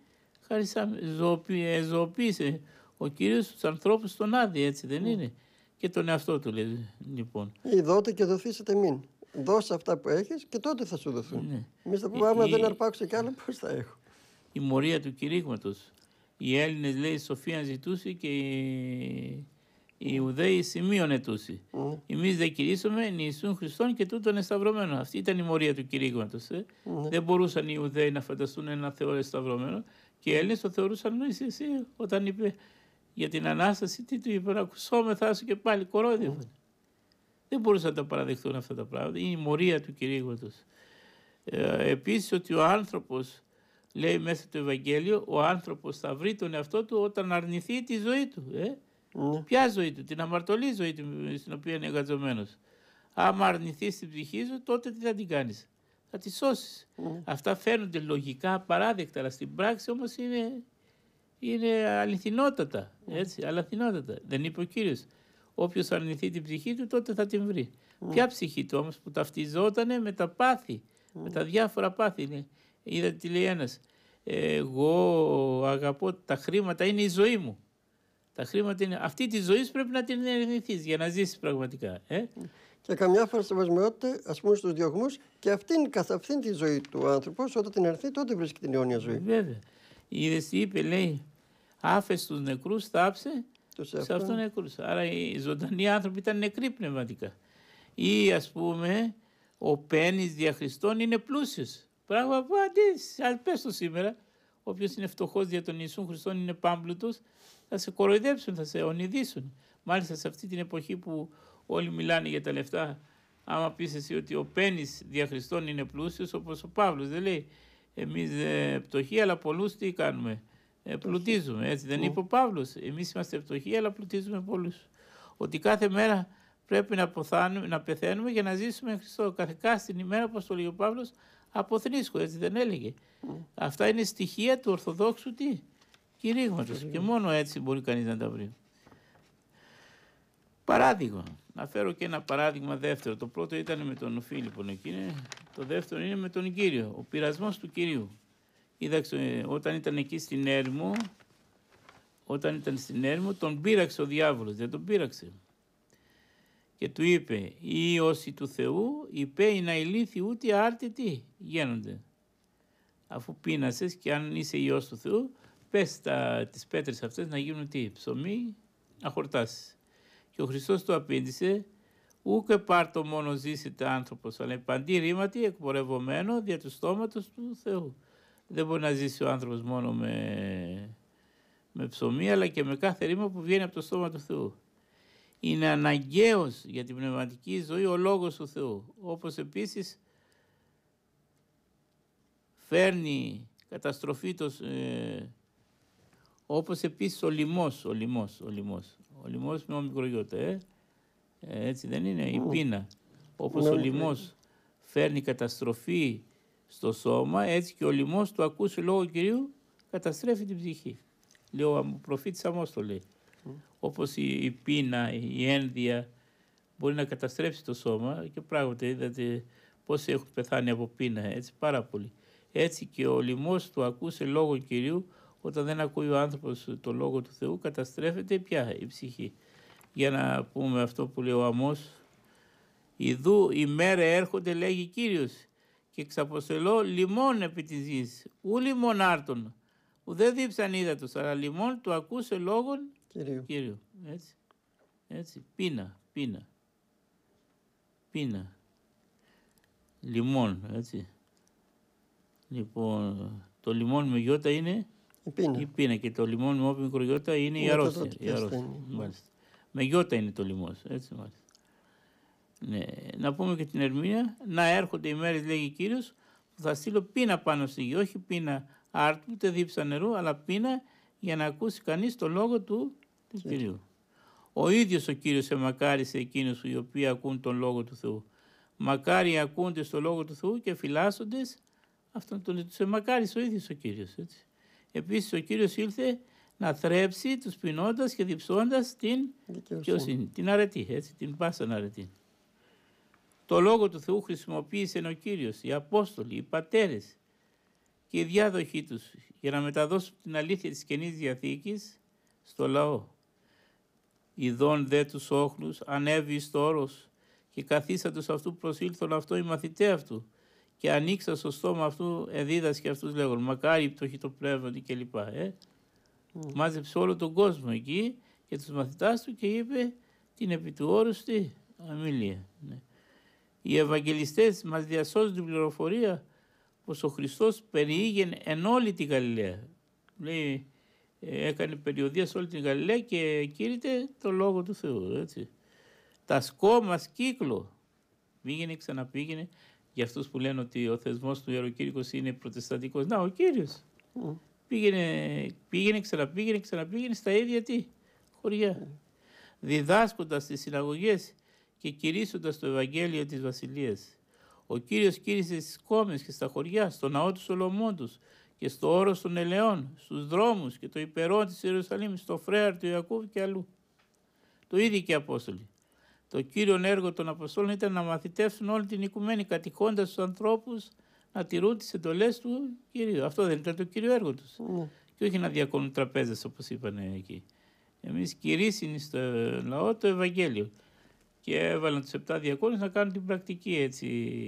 ζωοποίησε ο Κύριος τους ανθρώπους στον Άδη, έτσι δεν mm. είναι. Και τον εαυτό του λέει, λοιπόν. Ή δώτε και δοθήσετε μην. Δώσε αυτά που έχεις και τότε θα σου δοθούν. Ναι. Εμείς θα πούμε, άμα δεν αρπάξω κι άλλο, πώς θα έχω. Η μορία του κηρύγματος. Οι Έλληνες, λέει, σοφία ζητούσε και οι, οι Ιουδαίοι σημείων ετούσι. Mm. Εμείς δεν κηρύσσουμε εν Ιησούν Χριστόν και τούτον εσταυρωμένο. Αυτή ήταν η μορία του κηρύγματος. Ε. Mm. Δεν μπορούσαν οι Ιουδαίοι να φανταστούν ένα Θεό εσταυρωμένο και οι Έλληνες το θεωρούσαν εσύ, εσύ όταν είπε για την Ανάσταση, τι του είπε, να ακουσόμεθά σου και πάλι κορόιδευαν. Mm. Δεν μπορούσαν να τα παραδεχτούν αυτά τα πράγματα. Είναι η μορία του κηρύγματος. Ε, επίσης ότι ο άνθρωπος, λέει μέσα το Ευαγγέλιο, ο άνθρωπος θα βρει τον εαυτό του όταν αρνηθεί τη ζωή του. Ε? Ναι. Ποια ζωή του? Την αμαρτωλή ζωή του στην οποία είναι εγκατζωμένος. Άμα αρνηθείς την ψυχή σου, τότε τι θα την κάνεις? Θα τη σώσεις. Ναι. Αυτά φαίνονται λογικά απαράδεκτα, αλλά στην πράξη όμως είναι, είναι αληθινότατα. Έτσι, αληθινότατα. Δεν είπε ο Κύριος? Όποιος αρνηθεί την ψυχή του, τότε θα την βρει. Mm. Ποια ψυχή του όμως? Που ταυτιζόταν με τα πάθη, mm. με τα διάφορα πάθη. Είναι. Είδατε τι λέει ένας? Εγώ αγαπώ τα χρήματα, είναι η ζωή μου. Τα χρήματα είναι. Αυτή τη ζωή πρέπει να την αρνηθείς για να ζήσεις πραγματικά. Ε? Και καμιά φορά σεβασμιότητα, ας πούμε, στους διωγμούς, και αυτήν, καθ' αυτήν τη ζωή του άνθρωπος, όταν την αρνηθεί, τότε βρίσκει την αιώνια ζωή. Βέβαια. Είδες τι είπε, λέει, άφες τους νεκρούς, θάψε σε αυτόν νεκρούς. Άρα οι ζωντανοί άνθρωποι ήταν νεκροί πνευματικά. Ή ας πούμε, ο πένης δια Χριστόν είναι πλούσιος. Πράγμα που αντί, πες το σήμερα, όποιος είναι φτωχός δια τον Ιησούν Χριστόν είναι πάμπλουτος, θα σε κοροϊδέψουν, θα σε ονειδήσουν. Μάλιστα σε αυτή την εποχή που όλοι μιλάνε για τα λεφτά, άμα πεις εσύ ότι ο πένης δια Χριστόν είναι πλούσιος, όπως ο Παύλος δεν λέει, εμείς ε, πτωχοί αλλά πολλούς τι κάνουμε? Ε, πλουτίζουμε, έτσι δεν είπε ο Παύλος? Εμείς είμαστε φτωχοί αλλά πλουτίζουμε πολλούς. Ότι κάθε μέρα πρέπει να, ποθάνουμε, να πεθαίνουμε για να ζήσουμε εν Χριστώ. Κάθε κάστην ημέρα, όπως το λέει ο Παύλος, αποθνίσκω, έτσι δεν έλεγε? Mm. Αυτά είναι στοιχεία του Ορθοδόξου τι? Κηρύγματος. Mm. Και μόνο έτσι μπορεί κανείς να τα βρει. Παράδειγμα. Να φέρω και ένα παράδειγμα δεύτερο. Το πρώτο ήταν με τον Φίλιππον εκείνη. Το δεύτερο είναι με τον Κύριο. Ο πειρασμός του Κυρίου. Είδαξε, όταν ήταν εκεί στην έρημο, όταν ήταν στην έρημο, τον πείραξε ο διάβολος. Δεν τον πείραξε. Και του είπε, οι όσοι του Θεού, υπέοι να ηλίθιοι ούτε άρτητοι γίνονται. Αφού πείνασες και αν είσαι Υιός του Θεού, πες τα, τις πέτρες αυτές να γίνουν τι? Ψωμί, να χορτάσεις. Και ο Χριστός του απήντησε, ούκε πάρτο μόνο ζήσετε άνθρωπος, αλλά παντή ρήματι εκπορευωμένο δια του στόματος του Θεού. Δεν μπορεί να ζήσει ο άνθρωπος μόνο με, με ψωμί, αλλά και με κάθε ρήμα που βγαίνει από το στόμα του Θεού. Είναι αναγκαίος για την πνευματική ζωή ο Λόγος του Θεού. Όπως επίσης φέρνει καταστροφή το, ε, όπως επίσης ο λιμός, ο λιμός, ο λιμός. Ο λιμός με ομικρογιώτα, ε. ε, έτσι δεν είναι, η πείνα. Όπως ο λιμός φέρνει καταστροφή στο σώμα, έτσι και ο λιμός του ακούσε λόγο Κυρίου καταστρέφει την ψυχή. Λέει ο προφήτης Αμώς το λέει. Mm. Όπως η, η πείνα, η ένδια μπορεί να καταστρέψει το σώμα και πράγματι είδατε πόσοι έχουν πεθάνει από πείνα, έτσι πάρα πολύ. Έτσι και ο λιμός του ακούσε λόγο Κυρίου, όταν δεν ακούει ο άνθρωπος το λόγο του Θεού καταστρέφεται πια η ψυχή. Για να πούμε αυτό που λέει ο Αμώς, «Ιδού η μέρα έρχονται, λέγει Κύριος, και ξαποστελώ λιμών επί της γης, ου λιμών άρτων, ουδέ δίψαν ύδατος, αλλά λιμών του ακούσε λόγον Κυρίου». Κύριου. Έτσι, έτσι, πείνα, πείνα, πείνα, λιμών, έτσι. Λοιπόν, το λιμόν με γιώτα είναι η πείνα, η πείνα και το λιμόν με όπιμη μικρογιώτα είναι η αρρώστια. Η αρρώστια. Μάλιστα. Με γιώτα είναι το λιμός, έτσι μάλιστα. Ναι. Να πούμε και την ερμηνεία, να έρχονται οι μέρες, λέγει Κύριος, που θα στείλω πείνα πάνω στη γη, όχι πείνα άρτου, ούτε δίψα νερού, αλλά πείνα για να ακούσει κανείς το λόγο του, του Κυρίου. Ο ίδιος ο Κύριος εμακάρισε εκείνους οι οποίοι ακούν τον λόγο του Θεού. Μακάρι ακούνται στο λόγο του Θεού και φυλάσσοντες, αυτόν τον τους εμακάρισε ο ίδιος ο Κύριος. Έτσι. Επίσης ο Κύριος ήλθε να θρέψει τους πεινώντας και διψώντας την δικαιοσύνη, την αρετή, έτσι, την πάσαν αρετή. Το λόγο του Θεού χρησιμοποίησε ο Κύριος, οι Απόστολοι, οι πατέρες και οι διάδοχοί τους για να μεταδώσουν την αλήθεια της Καινής Διαθήκης στο λαό. Ιδών δε τους όχλους ανέβη εις το όρος και καθίσατος αυτού προσήλθον αυτό οι μαθητέ αυτού και ανοίξα στο στόμα αυτού εδίδασκε αυτούς λέγον μακάρι οι πτωχοί το πνεύματι κλπ. Ε. Mm. Μάζεψε όλο τον κόσμο εκεί και τους μαθητάς του και είπε την επί του όρους τι αμήλεια. Ναι. Οι Ευαγγελιστές μας διασώζουν την πληροφορία πως ο Χριστός περιήγαινε εν όλη τη Γαλιλαία. Λέει, έκανε περιοδεία σε όλη την Γαλιλαία και κήρυτε το Λόγο του Θεού. Έτσι. Τα σκόμας κύκλο πήγαινε, ξαναπήγαινε, για αυτούς που λένε ότι ο θεσμός του Ιεροκήρυκος είναι προτεσταντικός. Να, ο Κύριος mm. πήγαινε, πήγαινε, ξαναπήγαινε, ξαναπήγαινε στα ίδια τι χωριά. Mm. διδάσκοντας στις συναγωγές και κηρύσσοντας το Ευαγγέλιο της Βασιλείας. Ο Κύριος κήρυσε στις κόμες και στα χωριά, στο ναό του Σολομόντος και στο όρος των ελαιών, στους δρόμους και το υπερόν της Ιερουσαλήμ, στο φρέαρ του Ιακώβ και αλλού. Το ίδιο και οι Απόστολοι. Το κύριο έργο των Αποστόλων ήταν να μαθητεύσουν όλη την οικουμένη, κατηχώντας τους ανθρώπους να τηρούν τις εντολές του Κυρίου. Αυτό δεν ήταν το κύριο έργο τους. Mm. Και όχι να διακονούν τραπέζες, όπως είπαν εκεί. Εμείς κηρύσσιν στο λαό το Ευαγγέλιο. Και έβαλαν τους επτά διακόνους να κάνουν την πρακτική, έτσι,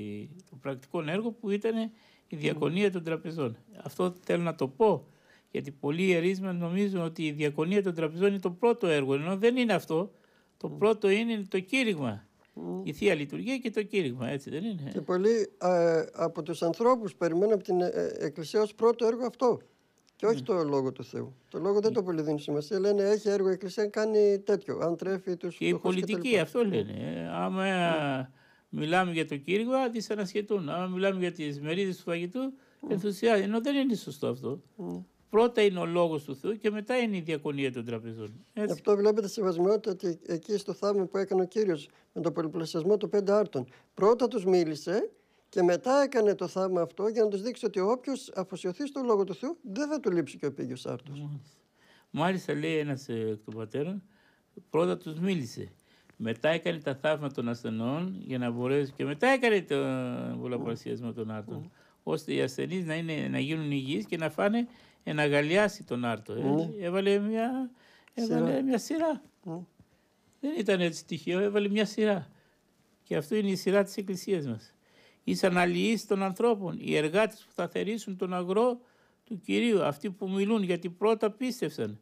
το πρακτικό έργο που ήταν η διακονία των τραπεζών. Αυτό θέλω να το πω, γιατί πολλοί ιερείς μας νομίζουν ότι η διακονία των τραπεζών είναι το πρώτο έργο, ενώ δεν είναι αυτό. Το πρώτο είναι το κήρυγμα, mm. η Θεία Λειτουργία και το κήρυγμα, έτσι δεν είναι. Και πολλοί ε, από τους ανθρώπους περιμένουν από την ε, Εκκλησία ως πρώτο έργο αυτό. Και όχι mm. το Λόγο του Θεού. Το Λόγο δεν mm. το πολύ δίνει σημασία. Λένε έχει έργο η Εκκλησία, κάνει τέτοιο. Αν τρέφει τους. Και οι πολιτικοί αυτό λένε. Άμα mm. μιλάμε για το κήρυγμα, τις ανασχετούν. Άμα μιλάμε για τις μερίδες του φαγητού, mm. ενθουσιάζουν. Ενώ δεν είναι σωστό αυτό. Mm. Πρώτα είναι ο Λόγος του Θεού και μετά είναι η διακονία των τραπεζών. Έτσι. Αυτό βλέπετε σεβασμιότητα ότι εκεί στο θαύμα που έκανε ο Κύριος με τον πολυπλασιασμό των πέντε άρτων. Πρώτα τους μίλησε. Και μετά έκανε το θαύμα αυτό για να τους δείξει ότι όποιος αφοσιωθεί στο Λόγο του Θεού δεν θα του λείψει και ο επίγειος άρτος. Μάλιστα λέει ένας εκ των πατέρων, πρώτα τους μίλησε. Μετά έκανε τα θαύματα των ασθενών για να μπορέσει και μετά έκανε τον πολλαπλασιασμό των άρτων. Mm. Ώστε οι ασθενείς να, είναι, να γίνουν υγιείς και να φάνε να αγκαλιάσει τον άρτο. Mm. Ε. Έβαλε μια, έβαλε σειρά. μια σειρά. Mm. Δεν ήταν έτσι τυχαίο, έβαλε μια σειρά. Και αυτό είναι η σειρά της Εκκλησίας μας. Ήσαν αλληλείς των ανθρώπων, οι εργάτες που θα θερήσουν τον αγρό του Κυρίου, αυτοί που μιλούν γιατί πρώτα πίστευσαν.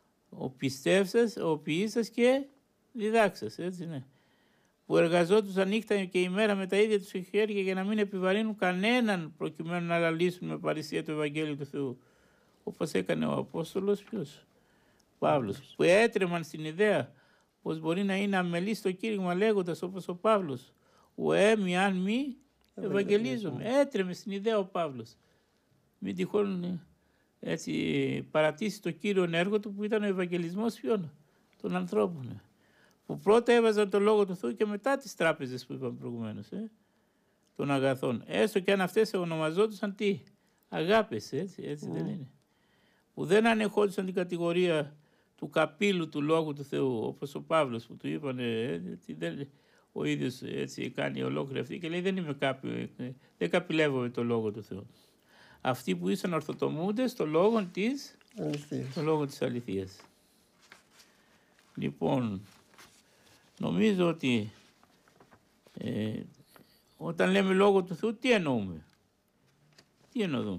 Ο πιστεύσας, ο ποιήσας και διδάξας, έτσι ναι. Που εργαζόντουσαν νύχτα και ημέρα με τα ίδια τους χέρια για να μην επιβαρύνουν κανέναν προκειμένου να αναλύσουν με παρησία το Ευαγγέλιο του Θεού. Όπως έκανε ο Απόστολος ποιος, Παύλος, που έτρεμαν στην ιδέα πως μπορεί να είναι αμελής το κήρυγμα λέγοντας όπως ο Παύλος, ουέ μη αν μη ευαγγελίζομαι. Έτρεμε στην ιδέα ο Παύλος. Μην τυχόν έτσι παρατήσει το κύριο έργο του που ήταν ο ευαγγελισμός ποιον, των ανθρώπων. Που πρώτα έβαζαν το Λόγο του Θεού και μετά τις τράπεζες που είπαμε προηγουμένως. Ε, των αγαθών. Έστω και αν αυτές ονομαζόντουσαν τι, αγάπες, έτσι, έτσι mm. δεν είναι. Που δεν ανεχόντουσαν την κατηγορία του καπήλου του Λόγου του Θεού, όπως ο Παύλος που του είπαν, ε, δεν, ο ίδιος έτσι κάνει ολόκληρη αυτή και λέει δεν είμαι κάποιο, δεν καπηλεύομαι το Λόγο του Θεού. Αυτοί που ήσαν ορθοτομούντες στο λόγο της, το λόγο της αληθείας. Λοιπόν, νομίζω ότι ε, όταν λέμε Λόγο του Θεού τι εννοούμε. Τι εννοούμε.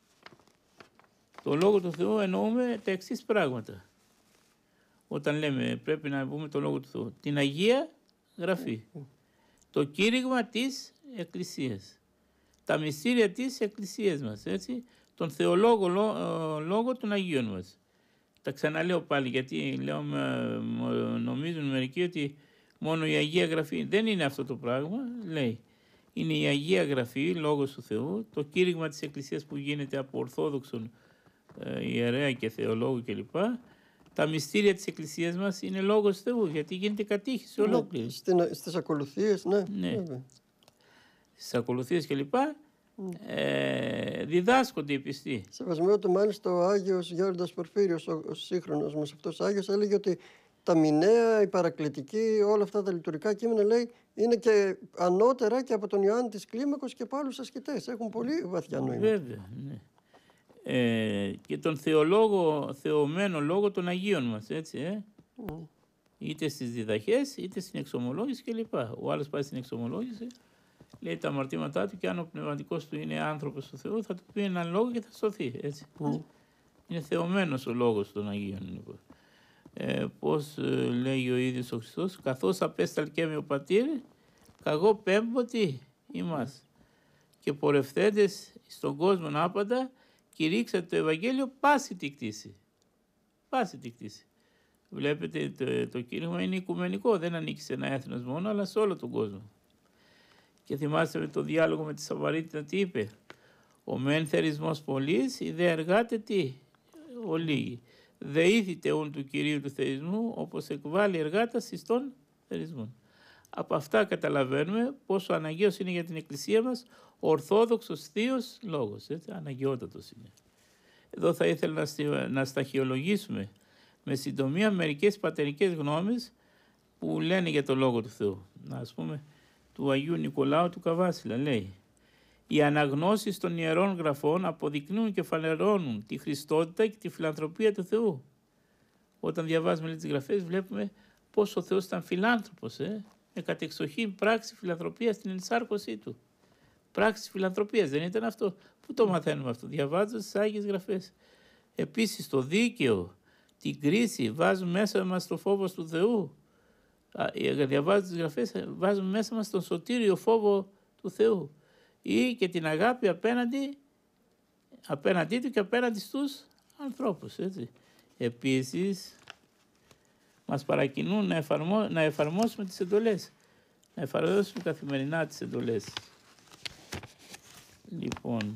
Το Λόγο του Θεού εννοούμε τα εξής πράγματα. Όταν λέμε πρέπει να πούμε το Λόγο του Θεού. Την Αγία Γραφή. Το κήρυγμα της Εκκλησίας. Τα μυστήρια της Εκκλησίας μας. Έτσι, τον θεολόγο λόγο των Αγίων μας. Τα ξαναλέω πάλι γιατί λέω, νομίζουν μερικοί ότι μόνο η Αγία Γραφή. Δεν είναι αυτό το πράγμα. Λέει. Είναι η Αγία Γραφή, λόγος του Θεού, το κήρυγμα της Εκκλησίας που γίνεται από Ορθόδοξον ε, ιερέα και θεολόγο κλπ. Τα μυστήρια της Εκκλησίας μας είναι λόγος Θεού, γιατί γίνεται κατήχηση ολόκληρη. Ναι, στις ακολουθίες, ναι. ναι. Στις ακολουθίες κλπ. Mm. Ε, διδάσκονται οι πιστοί. Σεβασμιότο μάλιστα ο Άγιος Γέροντας Πορφύριος, ο, ο σύγχρονος μας αυτός Άγιος, έλεγε ότι τα μηνέα, η παρακλητική, όλα αυτά τα λειτουργικά κείμενα λέει είναι και ανώτερα και από τον Ιωάννη της Κλίμακος και από άλλους ασκητές. Έχουν πολύ βαθιά νόημα. Βέβαια, ναι. Ε, και τον θεολόγο, θεωμένο λόγο των Αγίων μας, έτσι, ε. Mm. Είτε στις διδαχές, είτε στην εξομολόγηση κλπ. Ο άλλος πάει στην εξομολόγηση, λέει τα αμαρτήματά του και αν ο πνευματικός του είναι άνθρωπος του Θεού θα του πει έναν λόγο και θα σωθεί, έτσι. Mm. Είναι θεωμένος ο λόγος των Αγίων, λοιπόν. Ε, πώς ε, λέγει ο ίδιος ο Χριστός, καθώς απέσταλκέ με ο πατήρ, καγώ πέμπω τι ημάς. Και πορευθέντες στον κόσμο άπαντα, κηρύξατε το Ευαγγέλιο πάση τη κτήση. Πάση τη κτήση. Βλέπετε το, το κήρυγμα είναι οικουμενικό, δεν ανήκει σε ένα έθνος μόνο, αλλά σε όλο τον κόσμο. Και θυμάστε με το διάλογο με τη Σαμαρίτηνα τι είπε. Ο μεν θερισμός πολλής, η δε εργάτε τι, ο λίγοι. δεήθητε όν του Κυρίου του θεϊσμού, όπως εκβάλλει εργάτας εις των θερισμών. Από αυτά καταλαβαίνουμε πόσο αναγκαίος είναι για την Εκκλησία μας ο Ορθόδοξος Θείος Λόγος. Έτσι, αναγκαιότατος είναι. Εδώ θα ήθελα να, στη, να σταχυολογήσουμε με συντομία μερικές πατερικές γνώμες που λένε για το Λόγο του Θεού. Να ας πούμε του Αγίου Νικολάου του Καβάσιλα λέει: οι αναγνώσεις των Ιερών Γραφών αποδεικνύουν και φανερώνουν τη χριστότητα και τη φιλανθρωπία του Θεού. Όταν διαβάζουμε τις Γραφές βλέπουμε πόσο ο Θεός ήταν φιλάνθρωπος, ε? με κατεξοχήν πράξη φιλανθρωπίας στην ενσάρκωσή του. Πράξη φιλανθρωπίας, δεν ήταν αυτό? Πού το μαθαίνουμε αυτό? Διαβάζοντας τις Άγιες Γραφές. Επίσης το δίκαιο, την κρίση, βάζουμε μέσα μας το φόβο του Θεού. Διαβάζοντας τις Γραφές, βάζουμε μέσα μας τον σωτήριο φόβο του Θεού. Ή και την αγάπη απέναντι, απέναντί του και απέναντι στους ανθρώπους. Έτσι. Επίσης, μας παρακινούν να, εφαρμό, να εφαρμόσουμε τις εντολές. Να εφαρμόσουμε καθημερινά τις εντολές. Λοιπόν,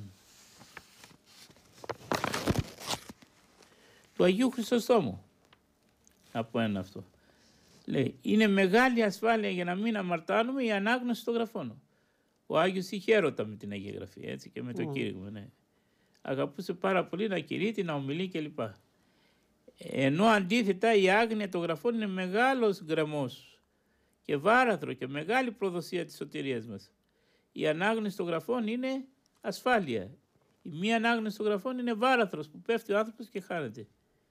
του Αγίου Χρυσοστόμου, από ένα αυτό. Λέει, είναι μεγάλη ασφάλεια για να μην αμαρτάνουμε η ανάγνωση των γραφών. Ο Άγιος είχε έρωτα με την Αγία Γραφή, έτσι, και με το mm. κήρυγμα, ναι. Αγαπούσε πάρα πολύ να κηρύττει, να ομιλεί κλπ. Ενώ αντίθετα η άγνοια των γραφών είναι μεγάλος γκρεμός και βάραθρο και μεγάλη προδοσία της σωτηρίας μας. Η ανάγνωση των γραφών είναι ασφάλεια. Η μη ανάγνωση των γραφών είναι βάραθρος που πέφτει ο άνθρωπος και χάνεται.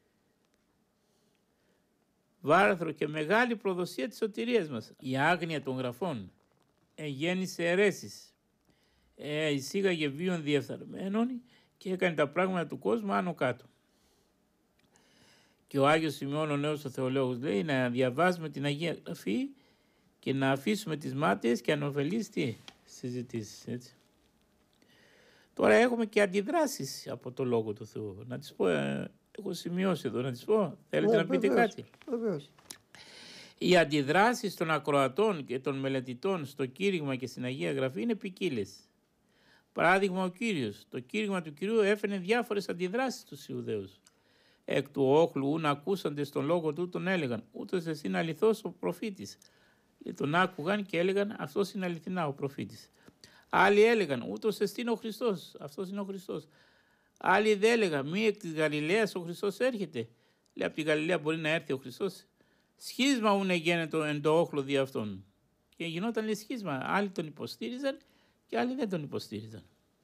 Βάραθρο και μεγάλη προδοσία της σωτηρίας μας. Η άγνοια των γραφών εγέννησε αιρέσεις, ε, εισήγαγε βίων διεφθαρμένων και έκανε τα πράγματα του κόσμου άνω κάτω. Και ο Άγιος Σημειών ο Νέος ο Θεολόγος λέει να διαβάζουμε την Αγία Γραφή και να αφήσουμε τις μάταιες και ανωφελείς τι συζητήσεις, έτσι. Τώρα έχουμε και αντιδράσεις από το Λόγο του Θεού. Να τις πω, ε, έχω σημειώσει εδώ, να τις πω. Θέλετε ναι, να πείτε βεβαίως, κάτι? Βεβαίως. Οι αντιδράσεις των ακροατών και των μελετητών στο κήρυγμα και στην Αγία Γραφή είναι ποικίλες. Παράδειγμα ο Κύριος. Το κήρυγμα του Κυρίου έφερε διάφορες αντιδράσεις στους Ιουδαίους. Εκ του όχλου ούν ακούσαντες τον λόγο του τον έλεγαν ούτως εσύ είναι αληθώς ο προφήτης. Και τον άκουγαν και έλεγαν αυτός είναι αληθινά ο προφήτης. Άλλοι έλεγαν ούτως εσύ είναι ο Χριστός. Αυτός είναι ο Χριστός. Άλλοι δεν έλεγαν μη εκ της Γαλιλαίας ο Χριστός έρχεται. Λέει από τη Γαλιλαία μπορεί να έρθει ο Χριστός. Σχίσμα ούν εγένετο εν το όχλο δι' αυτόν. Και γινόταν λέει σχίσμα. Άλλοι τον υποστήριζαν και άλλοι δεν τον υποστήριζαν.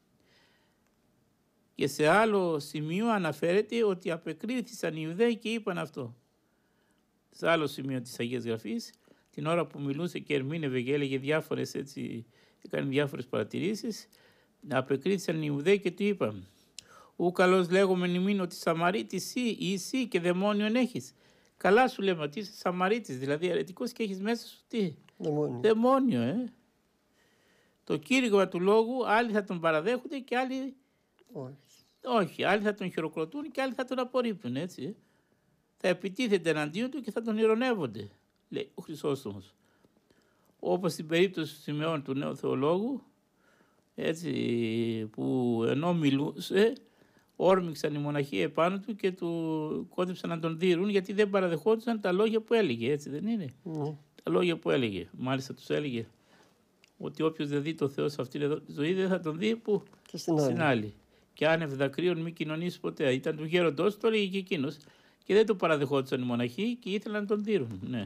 Και σε άλλο σημείο αναφέρεται ότι απεκρίθησαν οι Ιουδαίοι και είπαν αυτό. Σε άλλο σημείο της Αγίας Γραφής, την ώρα που μιλούσε και ερμήνευε και έλεγε διάφορες έτσι, έκανε διάφορες παρατηρήσεις, απεκρίθησαν οι Ιουδαίοι και του είπαν «Ου καλώς λέγομεν ημίν ότι Σαμαρίτης σύ ή εσύ και δαιμόνιον έχεις». Καλά σου λέμε ότι είσαι Σαμαρίτης, δηλαδή αιρετικός και έχεις μέσα σου τι? Δαιμόνιο. Δαιμόνιο, ε. Το κήρυγμα του λόγου άλλοι θα τον παραδέχονται και άλλοι όχι. Όχι, άλλοι θα τον χειροκροτούν και άλλοι θα τον απορρίπτουν, έτσι. Θα επιτίθεται εναντίον του και θα τον ειρωνεύονται, λέει ο Χρυσόστομος. Όπως στην περίπτωση του Σημεών του Νέου Θεολόγου, έτσι, που ενώ μιλούσε, όρμηξαν οι μοναχοί επάνω του και του κόντεψαν να τον δείρουν γιατί δεν παραδεχόντουσαν τα λόγια που έλεγε, έτσι δεν είναι. Mm. Τα λόγια που έλεγε, μάλιστα τους έλεγε ότι όποιος δεν δει το Θεό σε αυτήν εδώ τη ζωή δεν θα τον δει που και στην άλλη. Στην άλλη. Και άνευ δακρύων μη κοινωνήσει ποτέ. Ήταν του γέροντος, το έλεγε και εκείνος. Και δεν το παραδεχόντουσαν οι μοναχοί και ήθελαν να τον δείρουν. Ναι.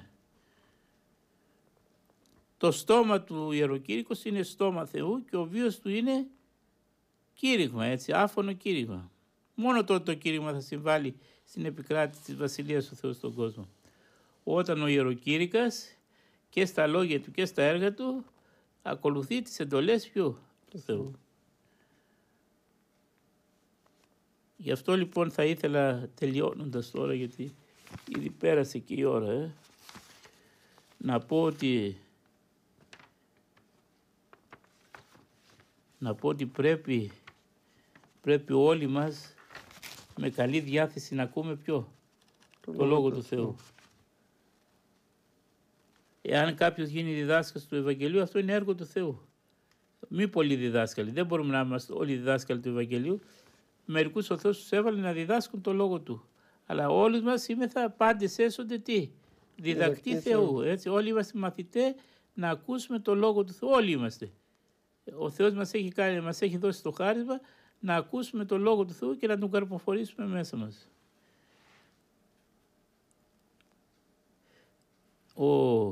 Το στόμα του ιεροκήρυκος είναι στόμα Θεού και ο βίος του είναι κήρυγμα, έτσι, άφωνο κήρυγμα. Μόνο τότε το κήρυγμα θα συμβάλλει στην επικράτηση της Βασιλείας του Θεού στον κόσμο. Όταν ο ιεροκήρυκας και στα λόγια του και στα έργα του ακολουθεί τις εντολές ποιου? Του Θεού. Γι' αυτό λοιπόν θα ήθελα, τελειώνοντας τώρα, γιατί ήδη πέρασε και η ώρα, ε, να πω ότι να πω ότι πρέπει, πρέπει όλοι μας με καλή διάθεση να ακούμε ποιο? Το, το Λόγο του Θεού. Εάν κάποιος γίνει διδάσκαλος του Ευαγγελίου, αυτό είναι έργο του Θεού. Μη πολλοί διδάσκαλοι. Δεν μπορούμε να είμαστε όλοι διδάσκαλοι του Ευαγγελίου. Μερικούς ο Θεός τους έβαλε να διδάσκουν το Λόγο του. Αλλά όλοι μας είμεθα πάντες έσονται τι, διδακτή Διδακτή Θεού. Θεού. Έτσι, όλοι είμαστε μαθητές να ακούσουμε το Λόγο του Θεού. Όλοι είμαστε. Ο Θεός μας έχει, κάνει, μας έχει δώσει το χάρισμα να ακούσουμε το Λόγο του Θεού και να τον καρποφορήσουμε μέσα μας. Ο,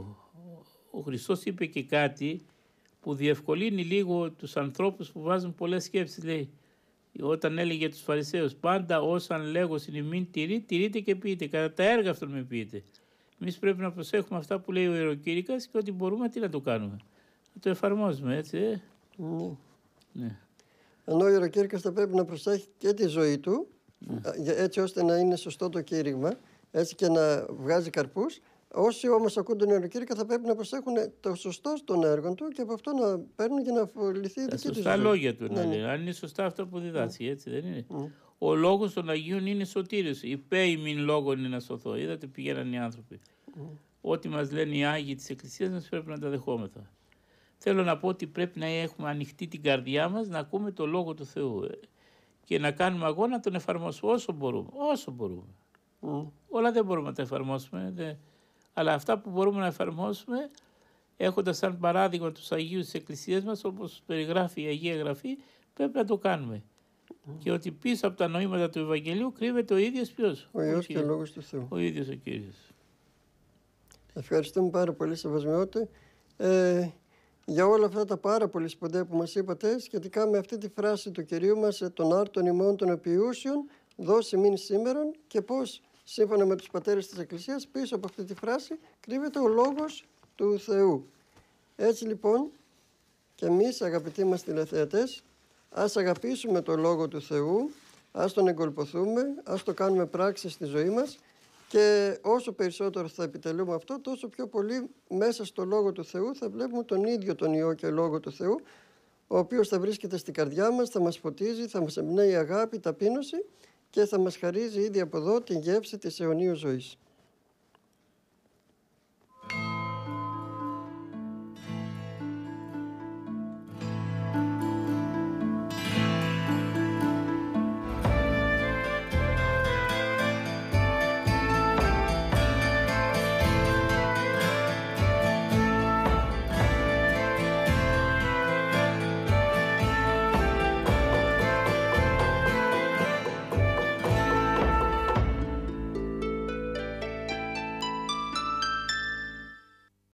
ο Χριστός είπε και κάτι που διευκολύνει λίγο τους ανθρώπους που βάζουν πολλές σκέψεις. Λέει, όταν έλεγε για τους Φαρισαίους, πάντα όσαν λέγω στην ημίν τηρεί, τηρείτε και πείτε, κατά τα έργα αυτών με πείτε. Εμείς πρέπει να προσέχουμε αυτά που λέει ο Ιεροκήρυκας και ότι μπορούμε τι να το κάνουμε. Να το εφαρμόζουμε, έτσι. Ε? Ναι. Ναι. Ενώ ο ιεροκήρυκας θα πρέπει να προσέχει και τη ζωή του, Ναι. έτσι ώστε να είναι σωστό το κήρυγμα, έτσι και να βγάζει καρπούς. Όσοι όμως ακούν τον ιεροκήρυκα θα πρέπει να προσέχουν το σωστό των έργων του και από αυτό να παίρνουν και να αφοληθεί η Τα δική τους σωστά ζωή. λόγια του Ναι, να ναι. λέει. Αν είναι σωστά αυτά που διδάσκει, έτσι δεν είναι. Ναι. Ο λόγος των Αγίων είναι σωτήριος. Υπέη μην λόγων είναι να σωθώ. Είδατε πηγαίναν οι άνθρωποι. Ναι. Ό,τι μας λένε οι Άγιοι της Εκκλησίας μας πρέπει να τα δεχόμεθα. Θέλω να πω ότι πρέπει να έχουμε ανοιχτή την καρδιά μας να ακούμε το Λόγο του Θεού ε, και να κάνουμε αγώνα να τον εφαρμόσουμε όσο μπορούμε. Όσο μπορούμε. Ναι. Όλα δεν μπορούμε να τα εφαρμόσουμε. Δε. Αλλά αυτά που μπορούμε να εφαρμόσουμε έχοντας σαν παράδειγμα τους Αγίους της Εκκλησίας μας, όπως περιγράφει η Αγία Γραφή, πρέπει να το κάνουμε. Mm. Και ότι πίσω από τα νοήματα του Ευαγγελίου κρύβεται ο ίδιος ποιος? Ο Υιός και ο Λόγος του Θεού. Ο ίδιος ο Κύριος. Ευχαριστούμε πάρα πολύ, Σεβασμιώτη, ε, για όλα αυτά τα πάρα πολύ σπουδαία που μας είπατε σχετικά με αυτή τη φράση του Κυρίου μας, των άρτων ημών των επιούσιων, δώσει μην σήμερον, και πώς σύμφωνα με τους πατέρες της Εκκλησίας πίσω από αυτή τη φράση κρύβεται ο Λόγος του Θεού. Έτσι λοιπόν και εμείς, αγαπητοί μας τηλεθεατές, ας αγαπήσουμε το Λόγο του Θεού, ας τον εγκολποθούμε, ας το κάνουμε πράξη στη ζωή μας και όσο περισσότερο θα επιτελούμε αυτό, τόσο πιο πολύ μέσα στο Λόγο του Θεού θα βλέπουμε τον ίδιο τον Υιό και Λόγο του Θεού, ο οποίος θα βρίσκεται στην καρδιά μας, θα μας φωτίζει, θα μας εμπνέει αγάπη, ταπείνωση και θα μας χαρίζει ήδη από εδώ την γεύση της αιωνίου ζωής.